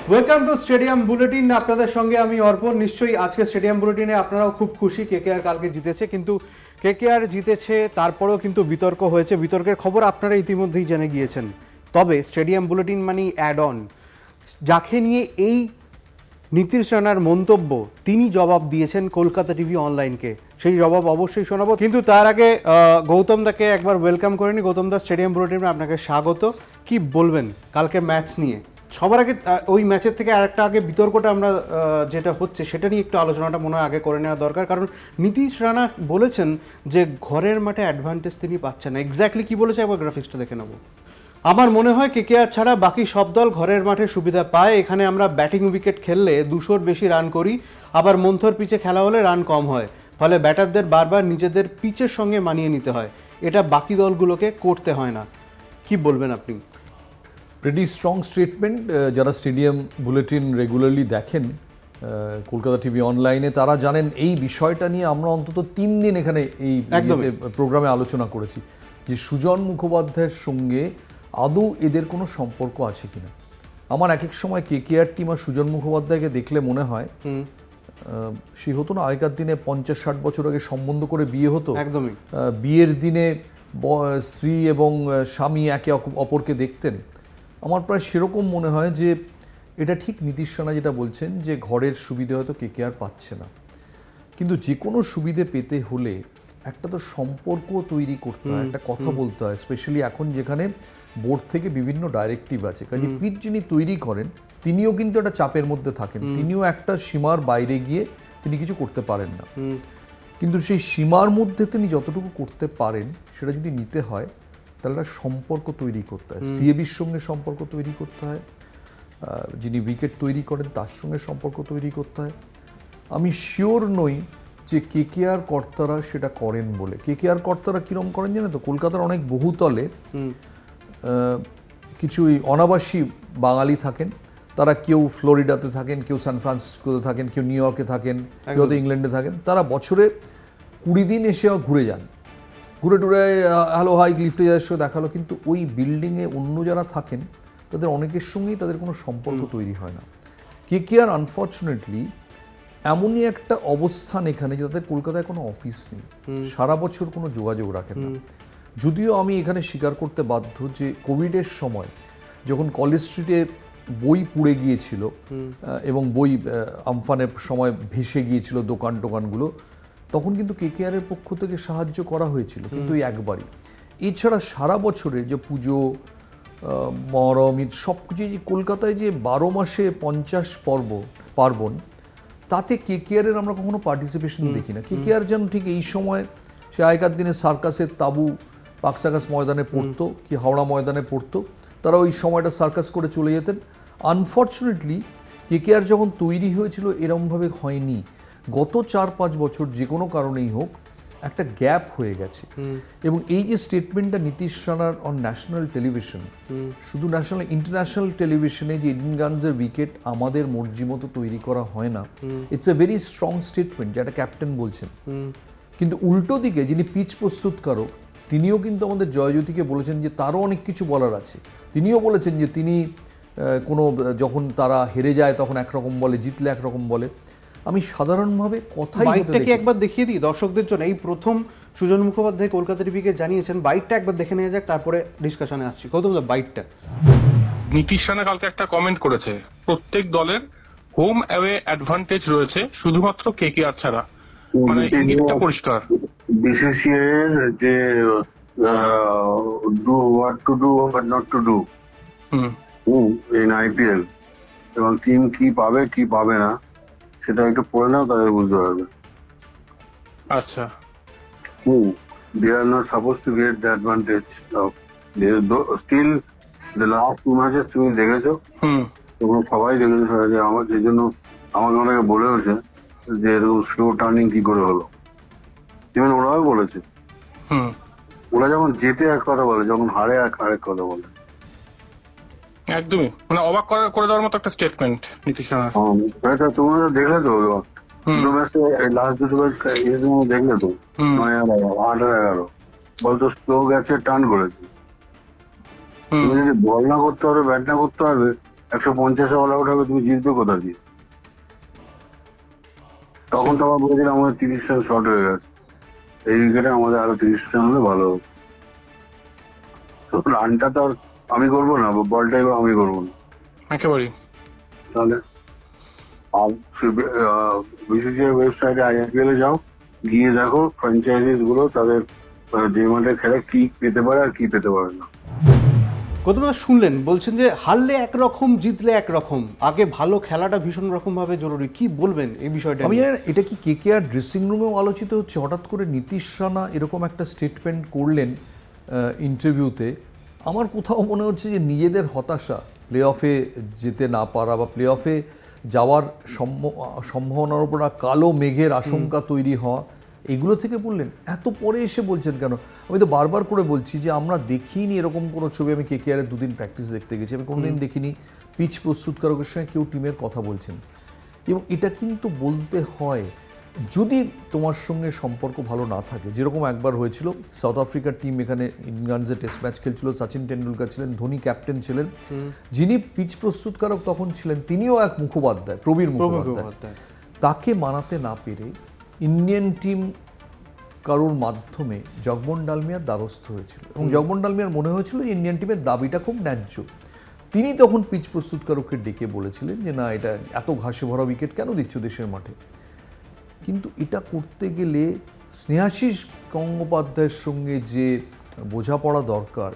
Welcome to stadium bulletin. আপনাদের সঙ্গে আমি অর্পণ। নিশ্চয়ই আজকে স্টেডিয়াম বুলেটিনে আপনারাও খুব খুশি, কেকেআর কালকে জিতেছে। কিন্তু কেকেআর জিতেছে, তারপরেও কিন্তু বিতর্ক হয়েছে। বিতর্কের খবর আপনারা ইতিমধ্যেই জেনে গিয়েছেন। তবে স্টেডিয়াম বুলেটিন মানে অ্যাড অন, যাকে নিয়ে এই নীতিশ রানার মন্তব্য, তিনি জবাব দিয়েছেন কলকাতা টিভি অনলাইনকে। সেই জবাব অবশ্যই শোনাবো, কিন্তু তার আগে গৌতম দাকে একবার ওয়েলকাম করে নি। গৌতম দা, স্টেডিয়াম বুলেটিনে আপনাকে স্বাগত। কি বলবেন কালকে ম্যাচ নিয়ে? সবার আগে ওই ম্যাচের থেকে আরেকটা আগে বিতর্কটা আমরা যেটা হচ্ছে সেটা নিয়ে একটু আলোচনাটা মনে হয় আগে করে নেওয়া দরকার। কারণ নীতিশ রানা বলেছেন যে ঘরের মাঠে অ্যাডভান্টেজ তিনি পাচ্ছেন না। এক্স্যাক্টলি কি বলেছে একবার গ্রাফিক্সটা দেখে নেব। আমার মনে হয় কেকেআর ছাড়া বাকি সব দল ঘরের মাঠে সুবিধা পায়। এখানে আমরা ব্যাটিং উইকেট খেললে 200-র বেশি রান করি, আবার মন্থর পিচে খেলা হলে রান কম হয়, ফলে ব্যাটারদের বারবার নিজেদের পিচের সঙ্গে মানিয়ে নিতে হয়। এটা বাকি দলগুলোকে করতে হয় না। কি বলবেন আপনি? Pretty strong statement. যারা স্টেডিয়াম বুলেটিন রেগুলারলি দেখেন কলকাতা টিভি অনলাইনে, তারা জানেন এই বিষয়টা নিয়ে আমরা অন্তত 3 দিন এখানে এই প্রোগ্রামে আলোচনা করেছি যে সুজন মুখোপাধ্যায়ের সঙ্গে আদৌ এদের কোনো সম্পর্ক আছে কিনা। আমার এক এক সময় কেকেআর টিম আর সুজন মুখোপাধ্যায়কে দেখলে মনে হয় সে হতো না আগেকার দিনে 50-60 বছর আগে সম্বন্ধ করে বিয়ে হতো, একদমই বিয়ের দিনে স্ত্রী এবং স্বামী একে অপরকে দেখতেন। আমার প্রায় সেরকম মনে হয় যে এটা ঠিক নীতিশ রানা যেটা বলছেন যে ঘরের সুবিধে হয়তো কেকেআর পাচ্ছে না, কিন্তু যে কোনো সুবিধে পেতে হলে একটা তো সম্পর্ক তৈরি করতে হয়, একটা কথা বলতে হয়। স্পেশালি এখন যেখানে বোর্ড থেকে বিভিন্ন ডাইরেক্টিভ আছে, কাজে পিচ যিনি তৈরি করেন তিনিও কিন্তু একটা চাপের মধ্যে থাকেন, তিনিও একটা সীমার বাইরে গিয়ে তিনি কিছু করতে পারেন না। কিন্তু সেই সীমার মধ্যে তিনি যতটুকু করতে পারেন সেটা যদি নিতে হয় তাহলে একটা সম্পর্ক তৈরি করতে হয়। সিএবির সঙ্গে সম্পর্ক তৈরি করতে হয়, যিনি উইকেট তৈরি করেন তার সঙ্গে সম্পর্ক তৈরি করতে হয়। আমি শিওর নই যে কেকেআর কর্তারা সেটা করেন বলে। কেকেআর কর্তারা কীরকম করেন জানেন তো, কলকাতার অনেক বহুতলে কিছু অনাবাসী বাঙালি থাকেন, তারা কেউ ফ্লোরিডাতে থাকেন, কেউ সান ফ্রান্সিসকোতে থাকেন, কেউ নিউ ইয়র্কে থাকেন, কেউ হয়তো ইংল্যান্ডে থাকেন। তারা বছরে 20 দিন এসে ঘুরে যান, ঘুরে টুরে হ্যালো হাই লিফটে যাওয়ার সঙ্গে দেখালো, কিন্তু ওই বিল্ডিংয়ে অন্য যারা থাকেন তাদের অনেকের সঙ্গেই তাদের কোনো সম্পর্ক তৈরি হয় না। কেকেআর আনফর্চুনেটলি এমনই একটা অবস্থান এখানে যে তাদের কলকাতায় কোনো অফিস নেই, সারা বছর কোনো যোগাযোগ রাখেন না। যদিও আমি এখানে স্বীকার করতে বাধ্য যে কোভিডের সময় যখন কলেজ স্ট্রিটে বই পুড়ে গিয়েছিল এবং বই আমফানের সময় ভেসে গিয়েছিল দোকান টোকানগুলো, তখন কিন্তু কেকেআরের পক্ষ থেকে সাহায্য করা হয়েছিল, কিন্তু ওই একবারই। এছাড়া সারা বছরে যে পুজো মহরম ঈদ সব কিছু, যে কলকাতায় যে 12 মাসে 50 পার্বণ, তাতে কেকেআরের আমরা কখনো পার্টিসিপেশন দেখি না। কেকেআর যেন ঠিক এই সময় সে আগেকার দিনে সার্কাসের তাবু পাক সার্কাস ময়দানে পড়তো কি হাওড়া ময়দানে পড়তো, তারা ওই সময়টা সার্কাস করে চলে যেতেন। আনফর্চুনেটলি কেকেআর যখন তৈরি হয়েছিল এরমভাবে হয়নি। গত 4-5 বছর যে কোনো কারণেই হোক একটা গ্যাপ হয়ে গেছে। এবং এই যে স্টেটমেন্টটা নীতিশ রানার অন ন্যাশনাল টেলিভিশন, শুধু ন্যাশনাল ইন্টারন্যাশনাল টেলিভিশনে যে ইডেন গানসের উইকেট আমাদের মর্জি মতো তৈরি করা হয় না, it's a very strong statement যেটা ক্যাপ্টেন বলছেন। কিন্তু উল্টো দিকে যিনি পিচ প্রস্তুতকারক তিনিও কিন্তু আমাদের জয়জ্যোতিকে বলেছেন যে তারও অনেক কিছু বলার আছে। তিনিও বলেছেন যে তিনি যখন তারা হেরে যায় তখন একরকম বলে, জিতলে একরকম বলে। আমি সাধারণভাবে কথাই বাইটটাকে একবার দেখিয়ে দিই দর্শকদের জন্য। এই প্রথম সুজন মুখোপাধ্যায় কলকাতা টিভিকে জানিয়েছেন, বাইটটা একবার দেখে নেওয়া যাক, তারপরে ডিসকাশনে আসছি। গৌতম দা, বাইটটা। নীতিশ রানা কালকে একটা কমেন্ট করেছে, প্রত্যেক দলের হোম অ্যাওয়ে অ্যাডভান্টেজ রয়েছে, শুধুমাত্র কেকেআর ছাড়া। মানে ইঙ্গিতটা পরিষ্কার। বিসিসিআই এর যে do what to do what not to do in IPL, এবং টিম কি পাবে কি পাবে না সেটা একটু পড়ে নাও, তাদের বুঝতে পারবে। আচ্ছা, they are not supposed to get the advantage of still the last 2 matches তুমি দেখেছো, তোমরা সবাই দেখেছো যে আমার সেই জন্য আমাকে অনেকে বলে হয়েছে যে এরকম স্লো টার্নিং কি করে হলো। ইভেন ওরাও বলেছে, ওরা যখন জেতে এক কথা বলে, যখন হারে আরেক কথা বলে। একদমই মানে অবাক করে দেওয়ার মতো একটা স্টেটমেন্ট নীতিশ রানা। তোমরা দেখলে তো দুটো ম্যাচে, লাস্ট দুটো ম্যাচ দেখলে তো 9-11 বলতো স্লো গেছে, টার্ন করেছে। তুমি যদি বল না করতে পারবে, ব্যাট না করতে পারবে, 150 অল আউট হবে, তুমি জিতবে কোথা দিয়ে? তখন তো আমার বলেছিলাম আমাদের 30 রান শর্ট হয়ে গেছে, এই উইকেটে আমাদের আরো 30 রান হলে ভালো হতো। তো রানটা তো আর আমি করবো না, বলটাই আমি করবো না একেবারেই। তাহলে বিসিসিআই ওয়েবসাইটে IPL এ যাও, গিয়ে দেখো ফ্র্যাঞ্চাইজিস গুলো তাদের যে মাঠে খেলে কি পেতে পারে আর কি পেতে পারে না। কতটা শুনলেন, বলছেন যে হারলে একরকম জিতলে একরকম, আগে ভালো খেলাটা ভীষণ রকম ভাবে জরুরি। কি বলবেন এই বিষয়টা? আমি এটা কি KKR ড্রেসিং রুমেও আলোচিত হচ্ছে? হঠাৎ করে নীতিশ রানা এরকম একটা স্টেটমেন্ট করলেন ইন্টারভিউতে। আমার কোথাও মনে হচ্ছে যে নিজেদের হতাশা, প্লে অফে যেতে না পারা বা প্লে অফে যাওয়ার সম্ভাবনার উপর কালো মেঘের আশঙ্কা তৈরি হওয়া, এগুলো থেকে বললেন। এত পরে এসে বলছেন কেন? আমি তো বারবার করে বলছি যে আমরা দেখিনি এরকম কোনো ছবি। আমি KKR-এর 2 দিন প্র্যাকটিস দেখতে গেছি, আমি কোনোদিন দেখিনি পিচ প্রস্তুতকারকের সঙ্গে কেউ টিমের কথা বলছেন। এবং এটা কিন্তু বলতে হয়, যদি তোমার সঙ্গে সম্পর্ক ভালো না থাকে, যেরকম একবার হয়েছিল সাউথ আফ্রিকার টিম এখানে ইংল্যান্ডে টেস্ট ম্যাচ খেলছিল, সচিন টেন্ডুলকার ছিলেন, ধোনি ক্যাপ্টেন ছিলেন, যিনি পিচ প্রস্তুতকারক তখন ছিলেন তিনিও এক মুখোপাধ্যায়, প্রবীর মুখোপাধ্যায়। তাকে মানাতে না পেরে ইন্ডিয়ান টিম কারোর মাধ্যমে জগমোহন ডালমিয়ার দ্বারস্থ হয়েছিল এবং জগমোহন ডালমিয়ার মনে হয়েছিল যে ইন্ডিয়ান টিমের দাবিটা খুব ন্যায্য। তিনি তখন পিচ প্রস্তুতকারককে ডেকে বলেছিলেন যে না, এটা এত ঘাসে ভরা উইকেট কেন দিচ্ছ দেশের মাঠে। কিন্তু এটা করতে গেলে স্নেহাশিস গঙ্গোপাধ্যায়ের সঙ্গে যে বোঝাপড়া দরকার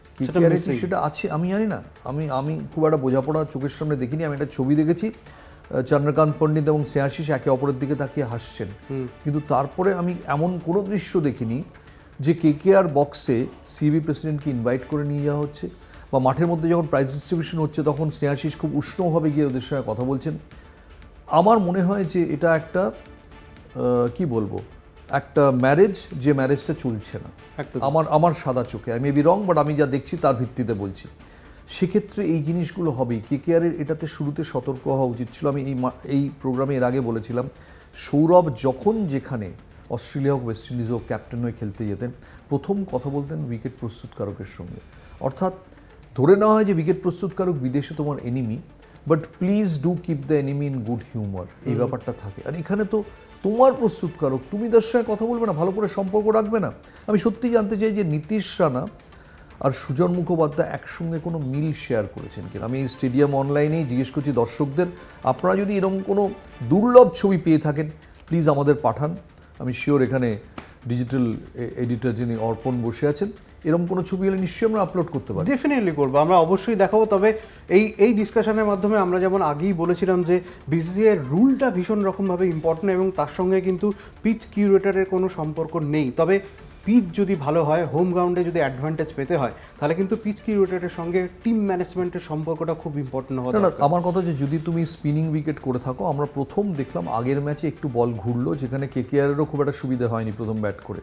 সেটা আছে আমি জানি না। আমি খুব একটা বোঝাপড়া চোখের সামনে দেখিনি। আমি একটা ছবি দেখেছি, চন্দ্রকান্ত পণ্ডিত এবং স্নেহাশিস একে অপরের দিকে তাকিয়ে হাসছেন, কিন্তু তারপরে আমি এমন কোনো দৃশ্য দেখিনি যে KKR বক্সে CB প্রেসিডেন্টকে ইনভাইট করে নিয়ে যাওয়া হচ্ছে, বা মাঠের মধ্যে যখন প্রাইজ ডিস্ট্রিবিউশন হচ্ছে তখন স্নেহাশিস খুব উষ্ণভাবে গিয়ে ওদের সঙ্গে কথা বলছেন। আমার মনে হয় যে এটা একটা কি বলবো, একটা ম্যারেজ, যে ম্যারেজটা চলছে না আমার সাদা চোখে। আমি মেবি রং, বাট আমি যা দেখছি তার ভিত্তিতে বলছি। সেক্ষেত্রে এই জিনিসগুলো হবেই। KKR-এর এটাতে শুরুতে সতর্ক হওয়া উচিত ছিল। আমি এই প্রোগ্রামে এর আগে বলেছিলাম, সৌরভ যখন যেখানে অস্ট্রেলিয়া হোক ওয়েস্ট ইন্ডিজ হোক ক্যাপ্টেন হয়ে খেলতে যেতেন, প্রথম কথা বলতেন উইকেট প্রস্তুতকারকের সঙ্গে। অর্থাৎ ধরে নেওয়া হয় যে উইকেট প্রস্তুতকারক বিদেশে তোমার enemy, but please do keep the enemy in good humour, এই ব্যাপারটা থাকে। আর এখানে তো তোমার প্রস্তুতকারক, তুমি তার সঙ্গে কথা বলবে না, ভালো করে সম্পর্ক রাখবে না। আমি সত্যিই জানতে চাই যে নীতিশ রানা আর সুজন মুখোপাধ্যায় একসঙ্গে কোনো মিল শেয়ার করেছেন কিনা। আমি এই স্টেডিয়াম অনলাইনেই জিজ্ঞেস করছি দর্শকদের, আপনারা যদি এরকম কোনো দুর্লভ ছবি পেয়ে থাকেন প্লিজ আমাদের পাঠান। আমি শিওর এখানে ডিজিটাল এডিটর যিনি অর্পণ বসে আছেন, এরকম কোনো ছবি হলে নিশ্চয়ই আমরা আপলোড করতে পারি। ডেফিনেটলি করবো, আমরা অবশ্যই দেখাবো। তবে এই ডিসকাশনের মাধ্যমে আমরা যেমন আগেই বলেছিলাম যে BCCI-এর রুলটা ভীষণ রকমভাবে ইম্পর্টেন্ট এবং তার সঙ্গে কিন্তু পিচ কিউরেটরের কোনো সম্পর্ক নেই। তবে পিচ যদি ভালো হয়, হোম গ্রাউন্ডে যদি অ্যাডভান্টেজ পেতে হয়, তাহলে কিন্তু পিচ কিউরেটরের সঙ্গে টিম ম্যানেজমেন্টের সম্পর্কটা খুব ইম্পর্টেন্ট হবে। না, আমার কথা যে যদি তুমি স্পিনিং উইকেট করে থাকো, আমরা প্রথম দেখলাম আগের ম্যাচে একটু বল ঘুরলো, যেখানে KKR-এরও খুব একটা সুবিধা হয়নি প্রথম ব্যাট করে।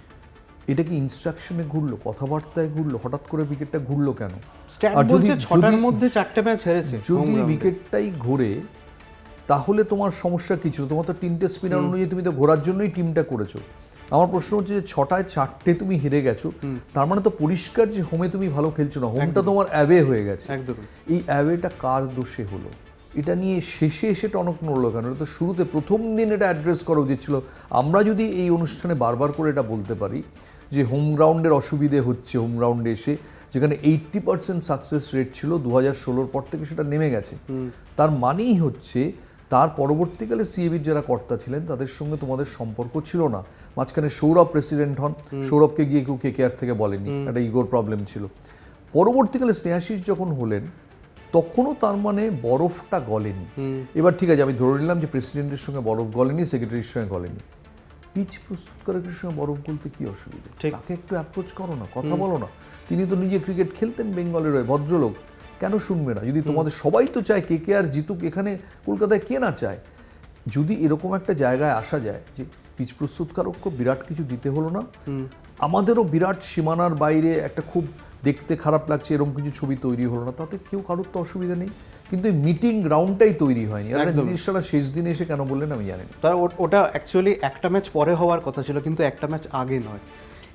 এটা কি ইনস্ট্রাকশনে ঘুরলো, কথাবার্তায় ঘুরলো, হঠাৎ করে উইকেটটা ঘুরলো কেন? আর যদি 6টার মধ্যে 4টে ম্যাচ হেরেছে, যদি উইকেটটাই ঘুরে তাহলে তোমার সমস্যা কিছু, তোমার তো 3টে স্পিনার অনুযায়ী তুমি তো ঘোরার জন্যই টিমটা করেছো। আমার প্রশ্ন হচ্ছে যে 6টায় 4টে তুমি হেরে গেছো, তার মানে তো পরিষ্কার যে হোমে তুমি ভালো খেলছো না, হোমটা তোমার অ্যাওয়ে হয়ে গেছে। এই অ্যাওয়েটা কার দোষে হলো? এটা নিয়ে শেষে এসে টনক নড়লো কেন? এটা তো শুরুতে প্রথম দিন এটা অ্যাড্রেস করা উচিত ছিল। আমরা যদি এই অনুষ্ঠানে বারবার করে এটা বলতে পারি যে হোম গ্রাউন্ডের অসুবিধে হচ্ছে, হোম গ্রাউন্ডে এসে যেখানে 80% সাকসেস রেট ছিল 2016 পর থেকে সেটা নেমে গেছে, তার মানেই হচ্ছে তার পরবর্তীকালে CAB-র যারা কর্তা ছিলেন তাদের সঙ্গে তোমাদের সম্পর্ক ছিল না। মাঝখানে সৌরভ প্রেসিডেন্ট হন, সৌরভকে গিয়ে কেউ KKR থেকে বলেনি, একটা ইগোর প্রবলেম ছিল। পরবর্তীকালে স্নেহাশিস যখন হলেন তখনও তার মানে বরফটা গলেনি। এবার ঠিক আছে, আমি ধরে নিলাম যে প্রেসিডেন্টের সঙ্গে বরফ গলেনি, সেক্রেটারির সঙ্গে গলেনি, পিচ প্রস্তুতকারকের সঙ্গে বরফ গলতে কি অসুবিধা? তাকে একটু অ্যাপ্রোচ করো না, কথা বলো না। তিনি তো নিজে ক্রিকেট খেলতেন বেঙ্গলের হয়ে, ভদ্রলোক, কেন শুনবে না? যদি তোমাদের সবাই তো চায় KKR জিতুক, এখানে কলকাতায় কে না চায়? যদি এরকম একটা জায়গায় আসা যায় যে পিচ প্রস্তুতকারককে বিরাট কিছু দিতে হলো না, আমাদেরও বিরাট সীমানার বাইরে একটা খুব দেখতে খারাপ লাগছে এরকম কিছু ছবি তৈরি হলো না, তাতে কেউ কারোর তো অসুবিধা নেই। কিন্তু এই মিটিং গ্রাউন্ডটাই তৈরি হয়নি। আর নীতিশরা শেষ দিনে এসে কেন বললেন আমি জানি না। তার ওটা অ্যাকচুয়ালি একটা ম্যাচ পরে হওয়ার কথা ছিল, কিন্তু একটা ম্যাচ আগে নয়।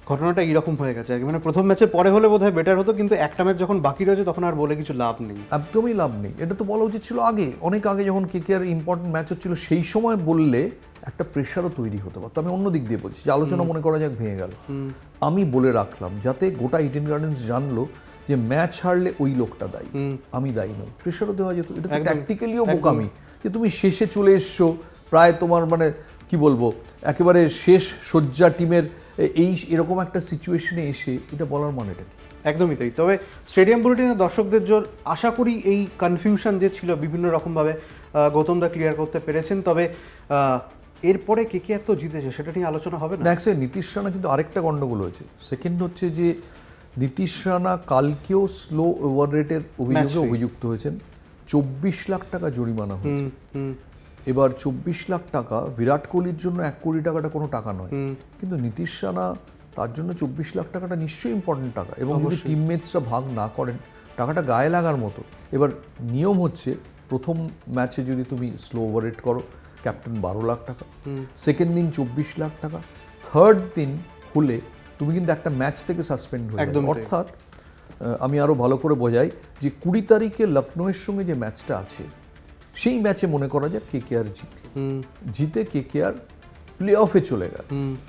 ঘটনাটা এইরকম হয়ে গেছে আর কি, মানে প্রথম ম্যাচের পরে হলে বোধহয় বেটার হতো, কিন্তু একটা ম্যাচ যখন বাকি রয়েছে তখন আর বলে কিছু লাভ নেই। একদমই লাভ নেই, এটা তো বলা উচিত ছিল আগে, অনেক আগে যখন কেকেআর ইম্পর্টেন্ট ম্যাচ হচ্ছিল সেই সময় বললে একটা প্রেশারও তৈরি হতে পারতো। আমি অন্য দিক দিয়ে বলছি যে আলোচনা মনে করা যাক ভেঙে গেল, আমি বলে রাখলাম যাতে গোটা ইডেন গার্ডেন্স জানলো যে ম্যাচ হারলে ওই লোকটা দায়ী, আমি দায়ী নই, প্রেশারও দেওয়া যেত। এটা ট্যাকটিক্যালিও বোকামি যে তুমি শেষে চলে এসছো, প্রায় তোমার মানে কি বলবো একেবারে শেষ শয্যা টিমের এরকম একটা সিচুয়েশনে এসে এটা বলার মানেটা কি? একদমই তাই। তবে স্টেডিয়াম বুলেটিনের দর্শকদের জোর আশা করি এই কনফিউশন যে ছিল বিভিন্ন রকমভাবে গৌতম দা ক্লিয়ার করতে পেরেছেন। তবে এরপরে কেকেআর তো জিতেছে, সেটা নিয়ে আলোচনা হবে না। ম্যাক্সে নীতিশ রানা কিন্তু আরেকটা গন্ডগোল হয়েছে। সেকেন্ড হচ্ছে যে নীতিশ রানা কালকেও স্লো ওভার রেটের অভিযোগে অভিযুক্ত হয়েছেন, 24 লাখ টাকা জরিমানা হয়েছে। এবার 24 লাখ টাকা বিরাট কোহলির জন্য 1 কোটি টাকাটা কোনো টাকা নয়, কিন্তু নীতিশ রানা তার জন্য 24 লাখ টাকাটা নিশ্চয়ই ইম্পর্টেন্ট টাকা, এবং যদি টিমমেটসরা ভাগ না করেন টাকাটা গায়ে লাগার মতো। এবার নিয়ম হচ্ছে প্রথম ম্যাচে যদি তুমি স্লো ওভার রেট করো ক্যাপ্টেন 12 লাখ টাকা, সেকেন্ড দিন 24 লাখ টাকা, থার্ড দিন হলে তুমি কিন্তু একটা ম্যাচ থেকে সাসপেন্ড হয়ে যাবে। অর্থাৎ আমি আরও ভালো করে বোঝাই যে 20 তারিখে লখনৌয়ের সঙ্গে যে ম্যাচটা আছে সেই ম্যাচে মনে করা যাক কেকেআর জিতে কেকেআর প্লে অফে চলে গেল,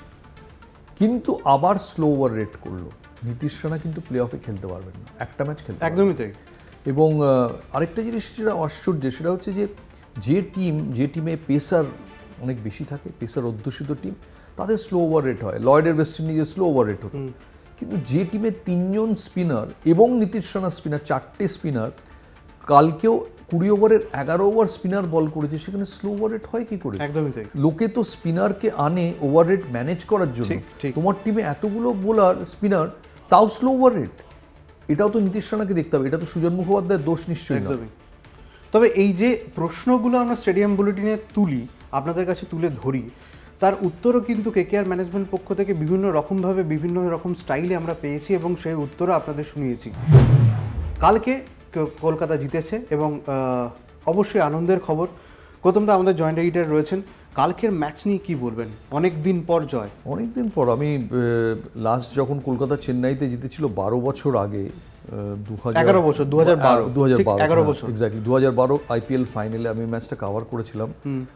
কিন্তু আবার স্লো ওভার রেট করলো, নীতিশ রানা কিন্তু প্লে অফে খেলতে পারবেন না, একটা ম্যাচ খেলতে। একদমই তাই। এবং আরেকটা জিনিস যেটা আশ্চর্য সেটা হচ্ছে যে টিমে পেসার অনেক বেশি থাকে, পেসার অধ্যুষিত টিম, তাদের স্লো ওভার রেট হয়। লয়েডের ওয়েস্ট ইন্ডিজের স্লো ওভার রেট হতো, কিন্তু যে টিমে 3 জন স্পিনার এবং নীতিশ রানা স্পিনার, 4টে স্পিনার, কালকেও 20 ওভারের 11 ওভার স্পিনার বল করেছে, সেখানে স্লো ওভার রেট হয় কি করে? একদমই তাই। লোকে তো স্পিনারকে আনে ওভার রেট ম্যানেজ করার জন্য, তোমার টিমে এতগুলো বোলার স্পিনার তাও স্লো ওভার রেট, এটাও তো নীতিশ রানাকে দেখতে হবে, এটা তো সুজন মুখোপাধ্যায়ের দোষ নিশ্চয়ই না। তবে এই যে প্রশ্নগুলো আমরা স্টেডিয়াম বুলেটিনে তুলি, আপনাদের কাছে তুলে ধরি, তার উত্তরও কিন্তু কেকেআর ম্যানেজমেন্ট পক্ষ থেকে বিভিন্ন রকমভাবে বিভিন্ন রকম স্টাইলে আমরা পেয়েছি এবং সেই উত্তরও আপনাদের শুনিয়েছি। কালকে কলকাতা জিতেছে এবং অবশ্যই আনন্দের খবর। গৌতম দা আমাদের জয়েন্ট এডিটর রয়েছেন, কালকের ম্যাচ নিয়ে কি বলবেন? অনেক দিন পর জয়। অনেক দিন পর। আমি লাস্ট যখন কলকাতা চেন্নাইতে জিতেছিল 12 বছর আগে, 11 বছর, 2012 বছর এক্স্যাক্টলি 2012 আইপিএল ফাইনালে আমি ম্যাচটা কভার করেছিলাম।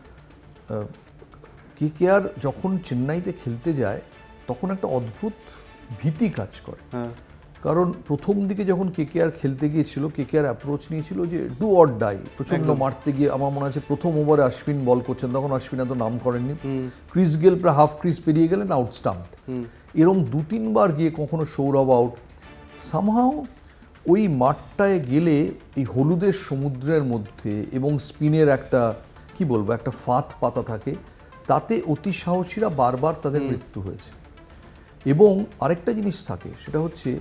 কেকেআর যখন চেন্নাইতে খেলতে যায় তখন একটা অদ্ভুত ভীতি কাজ করে, কারণ প্রথম দিকে যখন কেকেআর খেলতে গিয়েছিল কেকেআর অ্যাপ্রোচ নিয়েছিল যে ডু অর ডাই, প্রচন্ড মারতে গিয়ে। আমার মনে আছে প্রথম ওভারে অশ্বিন বল করছেন, তখন অশ্বিন এত নাম করেননি, ক্রিস গেল প্রায় হাফ ক্রিস পেরিয়ে গেলেন, আউট স্টাম্পড। এরকম 2-3 বার গিয়ে কখনো সৌরভ আউট। সামহাও ওই মাঠটায় গেলে এই হলুদের সমুদ্রের মধ্যে এবং স্পিনের একটা কি বলবো একটা ফাঁদ পাতা থাকে, তাতে অতি সাহসীরা বারবার তাদের মৃত্যু হয়েছে। এবং আরেকটা জিনিস থাকে, সেটা হচ্ছে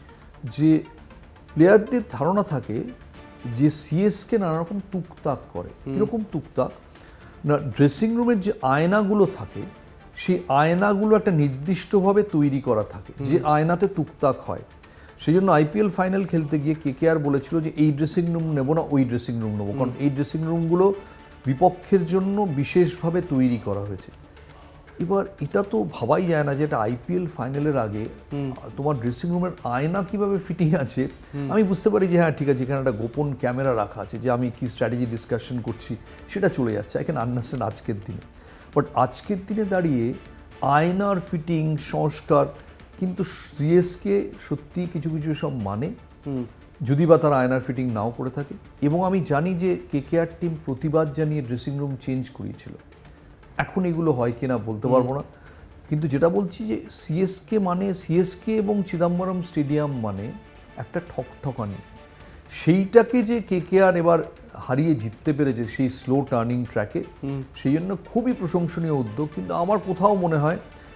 যে প্লেয়ারদের ধারণা থাকে যে সিএসকে নানা রকম তুকতাক করে। কীরকম তুকতাক না, ড্রেসিং রুমের যে আয়নাগুলো থাকে সেই আয়নাগুলো একটা নির্দিষ্টভাবে তৈরি করা থাকে, যে আয়নাতে তুকতাক হয়। সেই জন্য আইপিএল ফাইনাল খেলতে গিয়ে কেকেআর বলেছিল যে এই ড্রেসিং রুম নেবো না, ওই ড্রেসিং রুম নেবো, কারণ এই ড্রেসিং রুমগুলো বিপক্ষের জন্য বিশেষভাবে তৈরি করা হয়েছে। এবার এটা তো ভাবাই যায় না যে এটা আইপিএল ফাইনালের আগে তোমার ড্রেসিং রুমের আয়না কিভাবে ফিটিং আছে। আমি বুঝতে পারি যে হ্যাঁ ঠিক আছে, এখানে একটা গোপন ক্যামেরা রাখা আছে, যে আমি কি স্ট্র্যাটেজি ডিসকাশন করছি সেটা চলে যাচ্ছে, আই ক্যান আন্ডারস্ট্যান্ড আজকের দিনে। বাট আজকের দিনে দাঁড়িয়ে আয়নার ফিটিং সংস্কার কিন্তু সিএসকে সত্যি কিছু কিছু সব মানে, যদি বা তারা আয়নার ফিটিং নাও করে থাকে। এবং আমি জানি যে কেকেআর টিম প্রতিবাদ জানিয়ে ড্রেসিং রুম চেঞ্জ করিয়েছিল, এখন এগুলো হয় কিনা বলতে পারবো না, কিন্তু যেটা বলছি যে সিএসকে মানে, সিএসকে এবং চিদাম্বরম স্টেডিয়াম মানে একটা ঠকঠকানি, সেইটাকে যে কেকেআর এবার হারিয়ে জিততে পেরেছে সেই স্লো টার্নিং ট্র্যাকে, সেই জন্য খুবই প্রশংসনীয় উদ্যোগ। কিন্তু আমার কোথাও মনে হয়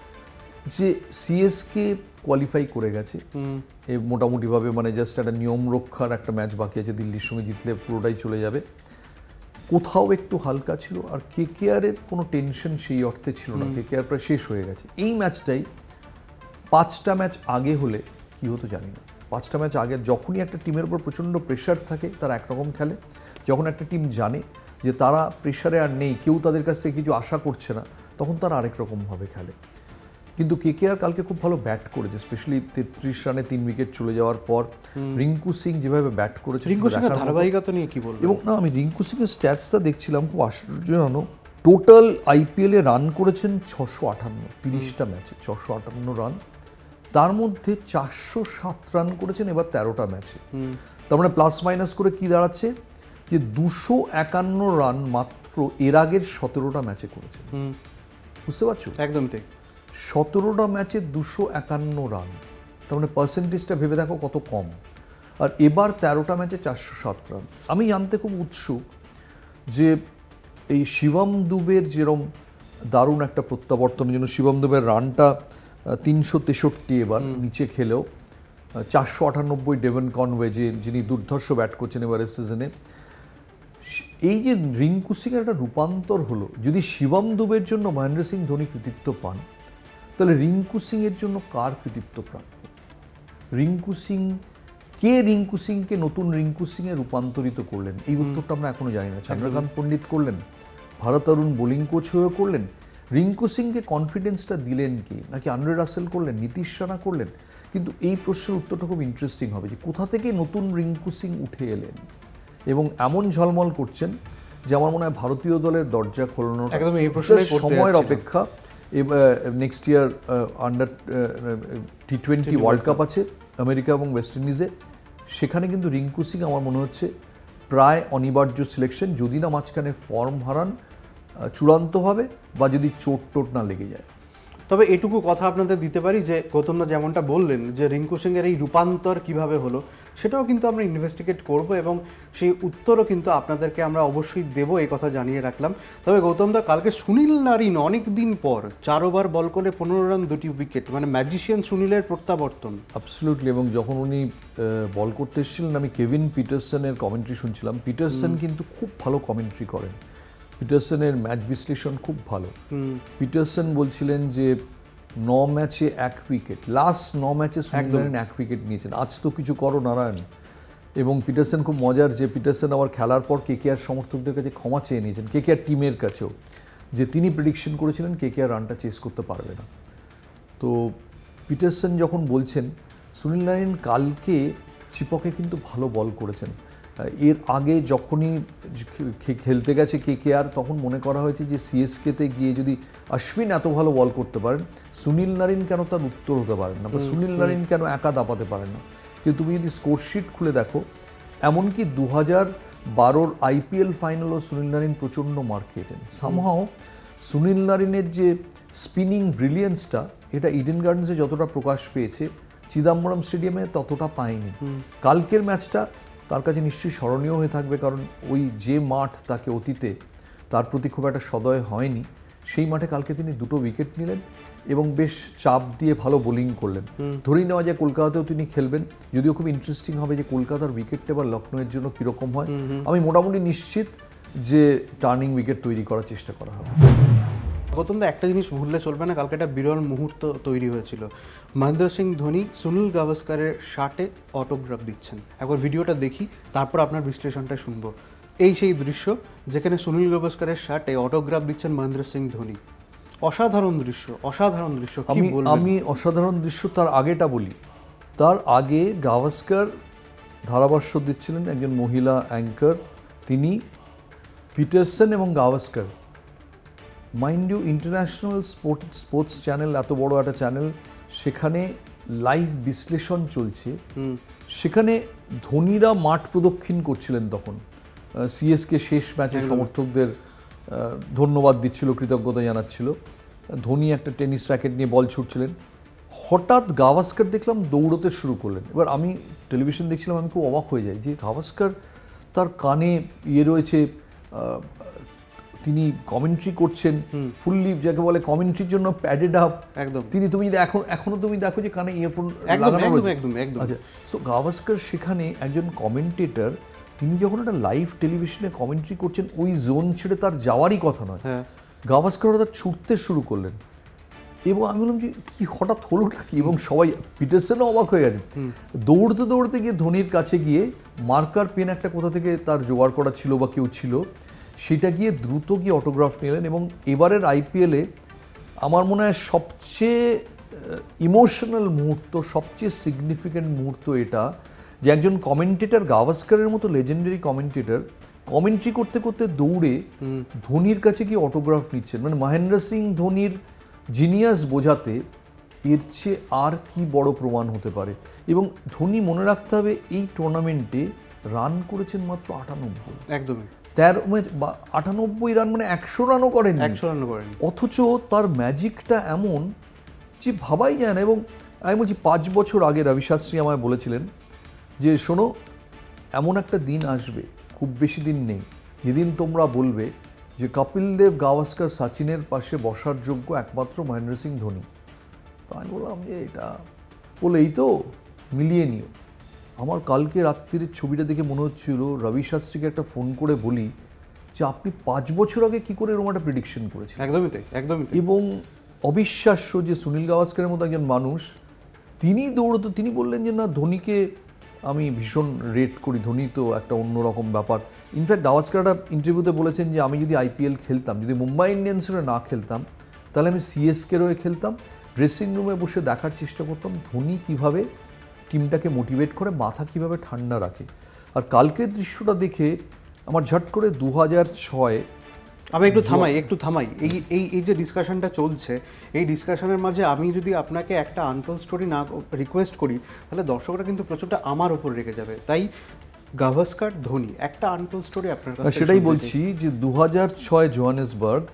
যে সিএসকে কোয়ালিফাই করে গেছে মোটামুটিভাবে, মানে জাস্ট একটা নিয়ম রক্ষার একটা ম্যাচ বাকি আছে, দিল্লির সঙ্গে জিতলে পুরোটাই চলে যাবে। কোথাও একটু হালকা ছিল, আর কেকেআরের কোনো টেনশন সেই অর্থে ছিল না, কেকেআর প্রায় শেষ হয়ে গেছে। এই ম্যাচটাই 5টা ম্যাচ আগে হলে কি হতো জানি না। 5টা ম্যাচ আগে যখনই একটা টিমের উপর প্রচণ্ড প্রেশার থাকে তারা একরকম খেলে, যখন একটা টিম জানে যে তারা প্রেশারে আর নেই, কেউ তাদের কাছ থেকে কিছু আশা করছে না, তখন তারা আরেক রকমভাবে খেলে। কিন্তু কেকেআর কালকে খুব ভালো ব্যাট করেছে, স্পেশালি 33 রানে 3 উইকেট চলে যাওয়ার পর রিঙ্কু সিং যেভাবে ব্যাট করেছে, রিঙ্কু সিং এর ধারাবাহিকতা নিয়ে কি বলবো? এবং না, আমি রিঙ্কু সিং এর স্ট্যাটসটা দেখছিলাম, খুব আশ্চর্যজনক। টোটাল আইপিএলে রান করেছেন 658, 30টা ম্যাচে 658 রান, তার মধ্যে 407 রান করেছেন এবার 13টা ম্যাচে। তার মানে প্লাস মাইনাস করে কি দাঁড়াচ্ছে যে 251 রান মাত্র এর আগের 17টা ম্যাচে করেছে। বুঝতে পারছো? একদম তাই। 17টা ম্যাচে 251 রান, তার মানে পার্সেন্টেজটা ভেবে দেখো কত কম। আর এবার 13টা ম্যাচে 407 রান। আমি জানতে খুব উৎসুক যে এই শিবম দুবের যেরকম দারুণ একটা প্রত্যাবর্তনের জন্য, শিবম দুবের রানটা 363 এবার নিচে খেলেও, 498 ডেভন কনওয়ে যিনি দুর্ধর্ষ ব্যাট করছেন এবারের সিজনে, এই যে রিঙ্কু সিংয়ের একটা রূপান্তর হলো। যদি শিবম দুবের জন্য মহেন্দ্র সিং ধোনি কৃতিত্ব পান, তাহলে রিঙ্কু সিংয়ের জন্য কার কৃতিত্ব প্রাপ্য? রিঙ্কু সিং কে রিঙ্কু সিংকে নতুন রিঙ্কু সিংয়ে রূপান্তরিত করলেন? এই উত্তরটা আমরা এখনো জানি না। চন্দ্রকান্ত পণ্ডিত করলেন, ভারত অরুণ বোলিং কোচ হয়ে করলেন, রিঙ্কু সিংকে কনফিডেন্সটা দিলেন কি, নাকি আন্দ্রে রাসেল করলেন, নীতিশ রানা করলেন? কিন্তু এই প্রশ্নের উত্তরটা খুব ইন্টারেস্টিং হবে যে কোথা থেকে নতুন রিঙ্কু সিং উঠে এলেন এবং এমন ঝলমল করছেন যে আমার মনে হয় ভারতীয় দলের দরজা খোলানোর সময়ের অপেক্ষা। Next year under T20 world cup আছে আমেরিকা এবং ওয়েস্ট ইন্ডিজে, সেখানে কিন্তু রিঙ্কু সিং আমার মনে হচ্ছে প্রায় অনিবার্য সিলেকশন, যদি না মাঝখানে ফর্ম হারান চূড়ান্তভাবে বা যদি চোট না লেগে যায়। তবে এটুকু কথা আপনাদের দিতে পারি যে গৌতমদা যেমনটা বললেন যে রিঙ্কু সিংয়ের এই রূপান্তর কিভাবে হলো, সেটাও কিন্তু আমরা ইনভেস্টিগেট করব এবং সেই উত্তরও কিন্তু আপনাদেরকে আমরা অবশ্যই দেব, এই কথা জানিয়ে রাখলাম। তবে গৌতমদা, কালকে সুনীল নারিন অনেক দিন পর 4 ওভার বল করে 15 রান 2টি উইকেট, মানে ম্যাজিশিয়ান সুনীলের প্রত্যাবর্তন। অ্যাবসলিউটলি। এবং যখন উনি বল করতে এসেছিলেন, আমি কেভিন পিটারসনের কমেন্ট্রি শুনছিলাম। পিটারসন কিন্তু খুব ভালো কমেন্ট্রি করেন, পিটারসনের ম্যাচ বিশ্লেষণ খুব ভালো। পিটারসন বলছিলেন যে 9 ম্যাচে 1 উইকেট, লাস্ট 9 ম্যাচে সুনীল নারায়ণ 1 উইকেট নিয়েছেন। আজ তো কিছু করো নারায়ণ। এবং পিটারসন খুব মজার যে পিটারসন আবার খেলার পর কেকেআর সমর্থকদের কাছে ক্ষমা চেয়ে নিয়েছেন, কেকেআর টিমের কাছেও, যে তিনি প্রেডিকশন করেছিলেন কেকেআর রানটা চেস করতে পারবে না। তো পিটারসন যখন বলছেন সুনীল নারায়ণ কালকে চিপকে কিন্তু ভালো বল করেছেন, এর আগে যখনই খেলতে গেছে কেকেআর তখন মনে করা হয়েছে যে সিএসকেতে গিয়ে যদি অশ্বিন এত ভালো বল করতে পারেন, সুনীল নারিন কেন তার উত্তর হতে পারেন না, বা সুনীল নারিন কেন একা দাপাতে পারেন না। কিন্তু তুমি যদি স্কোরশিট খুলে দেখো, এমনকি 2012 আইপিএল ফাইনালও সুনীল নারিন প্রচণ্ড মার খেয়েছেন। সামহাও সুনীল নারিনের যে স্পিনিং ব্রিলিয়েন্সটা, এটা ইডেন গার্ডেন্সে যতটা প্রকাশ পেয়েছে চিদাম্বরম স্টেডিয়ামে ততটা পায়নি। কালকের ম্যাচটা তার কাছে নিশ্চয়ই স্মরণীয় হয়ে থাকবে, কারণ ওই যে মাঠ তাকে অতীতে তার প্রতি খুব একটা সদয় হয়নি, সেই মাঠে কালকে তিনি 2টো উইকেট নিলেন এবং বেশ চাপ দিয়ে ভালো বোলিং করলেন। ধরেই নেওয়া যায় কলকাতাতেও তিনি খেলবেন, যদিও খুব ইন্টারেস্টিং হবে যে কলকাতার উইকেটটা এবার লখনৌয়ের জন্য কীরকম হয়। আমি মোটামুটি নিশ্চিত যে টার্নিং উইকেট তৈরি করার চেষ্টা করা হবে। গৌতমদা, একটা জিনিস ভুললে চলবে না, কালকে একটা বিরল মুহূর্ত তৈরি হয়েছিল। মহেন্দ্র সিং ধোনি সুনীল গাভাস্কারের শার্টে অটোগ্রাফ দিচ্ছেন। একবার ভিডিওটা দেখি, তারপর আপনার বিশ্লেষণটা শুনবো। এই সেই দৃশ্য যেখানে সুনীল গাভাস্কারের শার্টে অটোগ্রাফ দিচ্ছেন মহেন্দ্র সিং ধোনি। অসাধারণ দৃশ্য, অসাধারণ দৃশ্য। আমি অসাধারণ দৃশ্য তার আগেটা বলি। তার আগে গাভাস্কার ধারাভাষ্য দিচ্ছিলেন, একজন মহিলা অ্যাঙ্কার, তিনি পিটারসন এবং Gavaskar, mind you international sports channel, এত বড় একটা চ্যানেল, সেখানে লাইভ বিশ্লেষণ চলছে। সেখানে ধোনিরা মাঠ প্রদক্ষিণ করছিলেন তখন, সিএসকে শেষ ম্যাচে সমর্থকদের ধন্যবাদ দিচ্ছিল, কৃতজ্ঞতা জানাচ্ছিল। ধোনি একটা টেনিস র্যাকেট নিয়ে বল ছুটছিলেন। হঠাৎ গাভাস্কার দেখলাম দৌড়তে শুরু করলেন। এবার আমি টেলিভিশন দেখছিলাম, আমি খুব অবাক হয়ে যাই যে গাভাস্কার, তার কানে রয়েছে, তিনি কমেন্ট্রি করছেন ফুললি, যাকে বলে কমেন্ট্রির জন্য প্যাডেড আপ একদম। তুমি যদি এখনো তুমি দেখো যে কানে ইয়ারফোন লাগানো রয়েছে। আচ্ছা, সো গাভাস্কার সেখানে একজন কমেন্টেটর, তিনি যখন একটা লাইভ টেলিভিশনে কমেন্ট্রি করছেন, ওই জোন ছেড়ে তার যাওয়ারই কথা নয়। গাভাস্কার হঠাৎ ছুটতে শুরু করলেন এবং আমি বললাম যে কি হঠাৎ হলোটা কি, এবং সবাই, পিটারসনও অবাক হয়ে গেছে। দৌড়তে দৌড়তে গিয়ে ধোনির কাছে গিয়ে মার্কার পেন একটা কোথা থেকে তার জোগাড় করা ছিল বা কেউ ছিল, সেটা গিয়ে দ্রুত গিয়ে অটোগ্রাফ নিলেন। এবং এবারের আইপিএলে আমার মনে হয় সবচেয়ে ইমোশনাল মুহূর্ত, সবচেয়ে সিগনিফিক্যান্ট মুহূর্ত এটা যে একজন কমেন্টেটর, গাভাস্কারের মতো লেজেন্ডারি কমেন্টেটর কমেন্ট্রি করতে করতে দৌড়ে ধোনির কাছে কি অটোগ্রাফ নিচ্ছেন, মানে মহেন্দ্র সিং ধোনির জিনিয়াস বোঝাতে এর চেয়ে আর কি বড় প্রমাণ হতে পারে। এবং ধোনি মনে রাখতে হবে এই টুর্নামেন্টে রান করেছেন মাত্র 98, একদমই 98 রান, মানে 100 রানও করেন, 100 রানও করেন। অথচ তার ম্যাজিকটা এমন যে ভাবাই যায় না। এবং আমি বলছি 5 বছর আগে রবি শাস্ত্রী আমায় বলেছিলেন যে শোনো, এমন একটা দিন আসবে, খুব বেশি দিন নেই, যেদিন তোমরা বলবে যে কপিল দেব, গাভাস্কার, সচিনের পাশে বসার যোগ্য একমাত্র মহেন্দ্র সিং ধোনি। তো আমি বললাম যে এটা বলে এই তো মিলিয়ে নিও। আমার কালকে রাত্রির ছবিটা দেখে মনে হচ্ছিল রবি শাস্ত্রীকে একটা ফোন করে বলি যে আপনি 5 বছর আগে কি করে এরকম একটা প্রেডিকশন করেছেন। একদমই তাই, একদমই তাই। এবং অবিশ্বাস্য যে সুনীল গাভাস্কারের মতো একজন মানুষ, তিনি দৌড়তো, তিনি বললেন যে না, ধোনিকে আমি ভীষণ রেট করি, ধোনি তো একটা অন্যরকম ব্যাপার। ইনফ্যাক্ট গাভাস্কার একটা ইন্টারভিউতে বলেছেন যে আমি যদি আইপিএল খেলতাম, যদি মুম্বাই ইন্ডিয়ান্সের না খেলতাম, তাহলে আমি সিএসকের হয়ে খেলতাম, ড্রেসিং রুমে বসে দেখার চেষ্টা করতাম ধোনি কীভাবে টিমটাকে মোটিভেট করে, মাথা কীভাবে ঠান্ডা রাখে। আর কালকের দৃশ্যটা দেখে আমার ঝট করে 2006 আমি একটু থামাই এই যে ডিসকাশনটা চলছে, এই ডিসকাশনের মাঝে আমি যদি আপনাকে একটা আনটোল্ড স্টোরি না রিকোয়েস্ট করি, তাহলে দর্শকরা কিন্তু প্রচুরটা আমার উপর রেখে যাবে। তাই গাভাস্কার, ধোনি, একটা আনটোল্ড স্টোরি আপনার কাছে। সেটাই বলছি যে 2006 জোহানেসবার্গ,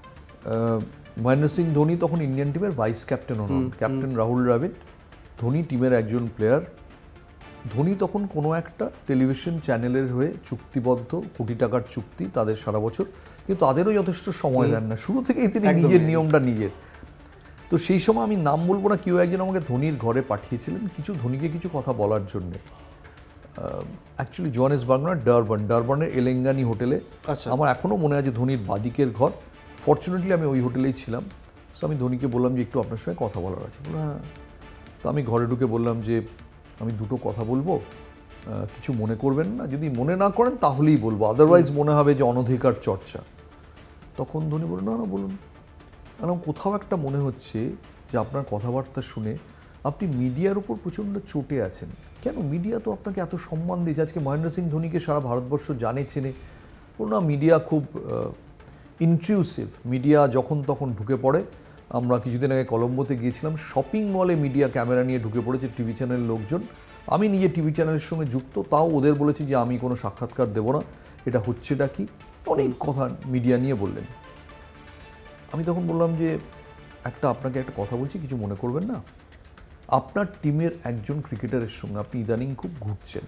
মহেন্দ্র সিং ধোনি তখন ইন্ডিয়ান টিমের ভাইস ক্যাপ্টেন হন, ক্যাপ্টেন রাহুল দ্রাবিড়, ধোনি টিমের একজন প্লেয়ার। ধোনি তখন কোনো একটা টেলিভিশন চ্যানেলের হয়ে চুক্তিবদ্ধ, কোটি টাকার চুক্তি তাদের সারা বছর, কিন্তু তাদেরও যথেষ্ট সময় দেন না, শুরু থেকেই তিনি নিজের নিয়মটা নিজের। তো সেই সময় আমি নাম বলবো না, কেউ একজন আমাকে ধোনির ঘরে পাঠিয়েছিলেন ধোনিকে কিছু কথা বলার জন্যে। অ্যাকচুয়ালি জোহানেসবার্গ না, ডারবানের এলেঙ্গানি হোটেলে। আমার এখনও মনে আছে ধোনির বাদিকের ঘর। ফর্চুনেটলি আমি ওই হোটেলেই ছিলাম। সো আমি ধোনিকে বললাম যে একটু আপনার সঙ্গে কথা বলার আছে। হ্যাঁ। তো আমি ঘরে ঢুকে বললাম যে আমি দুটো কথা বলবো, কিছু মনে করবেন না, যদি মনে না করেন তাহলেই বলবো, আদারওয়াইজ মনে হবে যে অনধিকার চর্চা। তখন ধোনি বলল না বলুন। কোথাও একটা মনে হচ্ছে যে আপনার কথাবার্তা শুনে আপনি মিডিয়ার উপর প্রচণ্ড চটে আছেন। কেন? মিডিয়া তো আপনাকে এত সম্মান দিয়েছে, আজকে মহেন্দ্র সিং ধোনিকে সারা ভারতবর্ষ জানে, চেনে। না, মিডিয়া খুব ইন্ট্রুসিভ, মিডিয়া যখন তখন ঢুকে পড়ে। আমরা কিছুদিন আগে কলম্বোতে গিয়েছিলাম, শপিং মলে মিডিয়া ক্যামেরা নিয়ে ঢুকে পড়েছে, টিভি চ্যানেলের লোকজন। আমি নিজে টিভি চ্যানেলের সঙ্গে যুক্ত, তাও ওদের বলেছি যে আমি কোনো সাক্ষাৎকার দেবো না, এটা হচ্ছেটা কি, অনেক কথা মিডিয়া নিয়ে বললেন। আমি তখন বললাম যে আপনাকে একটা কথা বলছি, কিছু মনে করবেন না। আপনার টিমের একজন ক্রিকেটারের সঙ্গে আপনি ইদানিং খুব ঘুরছেন,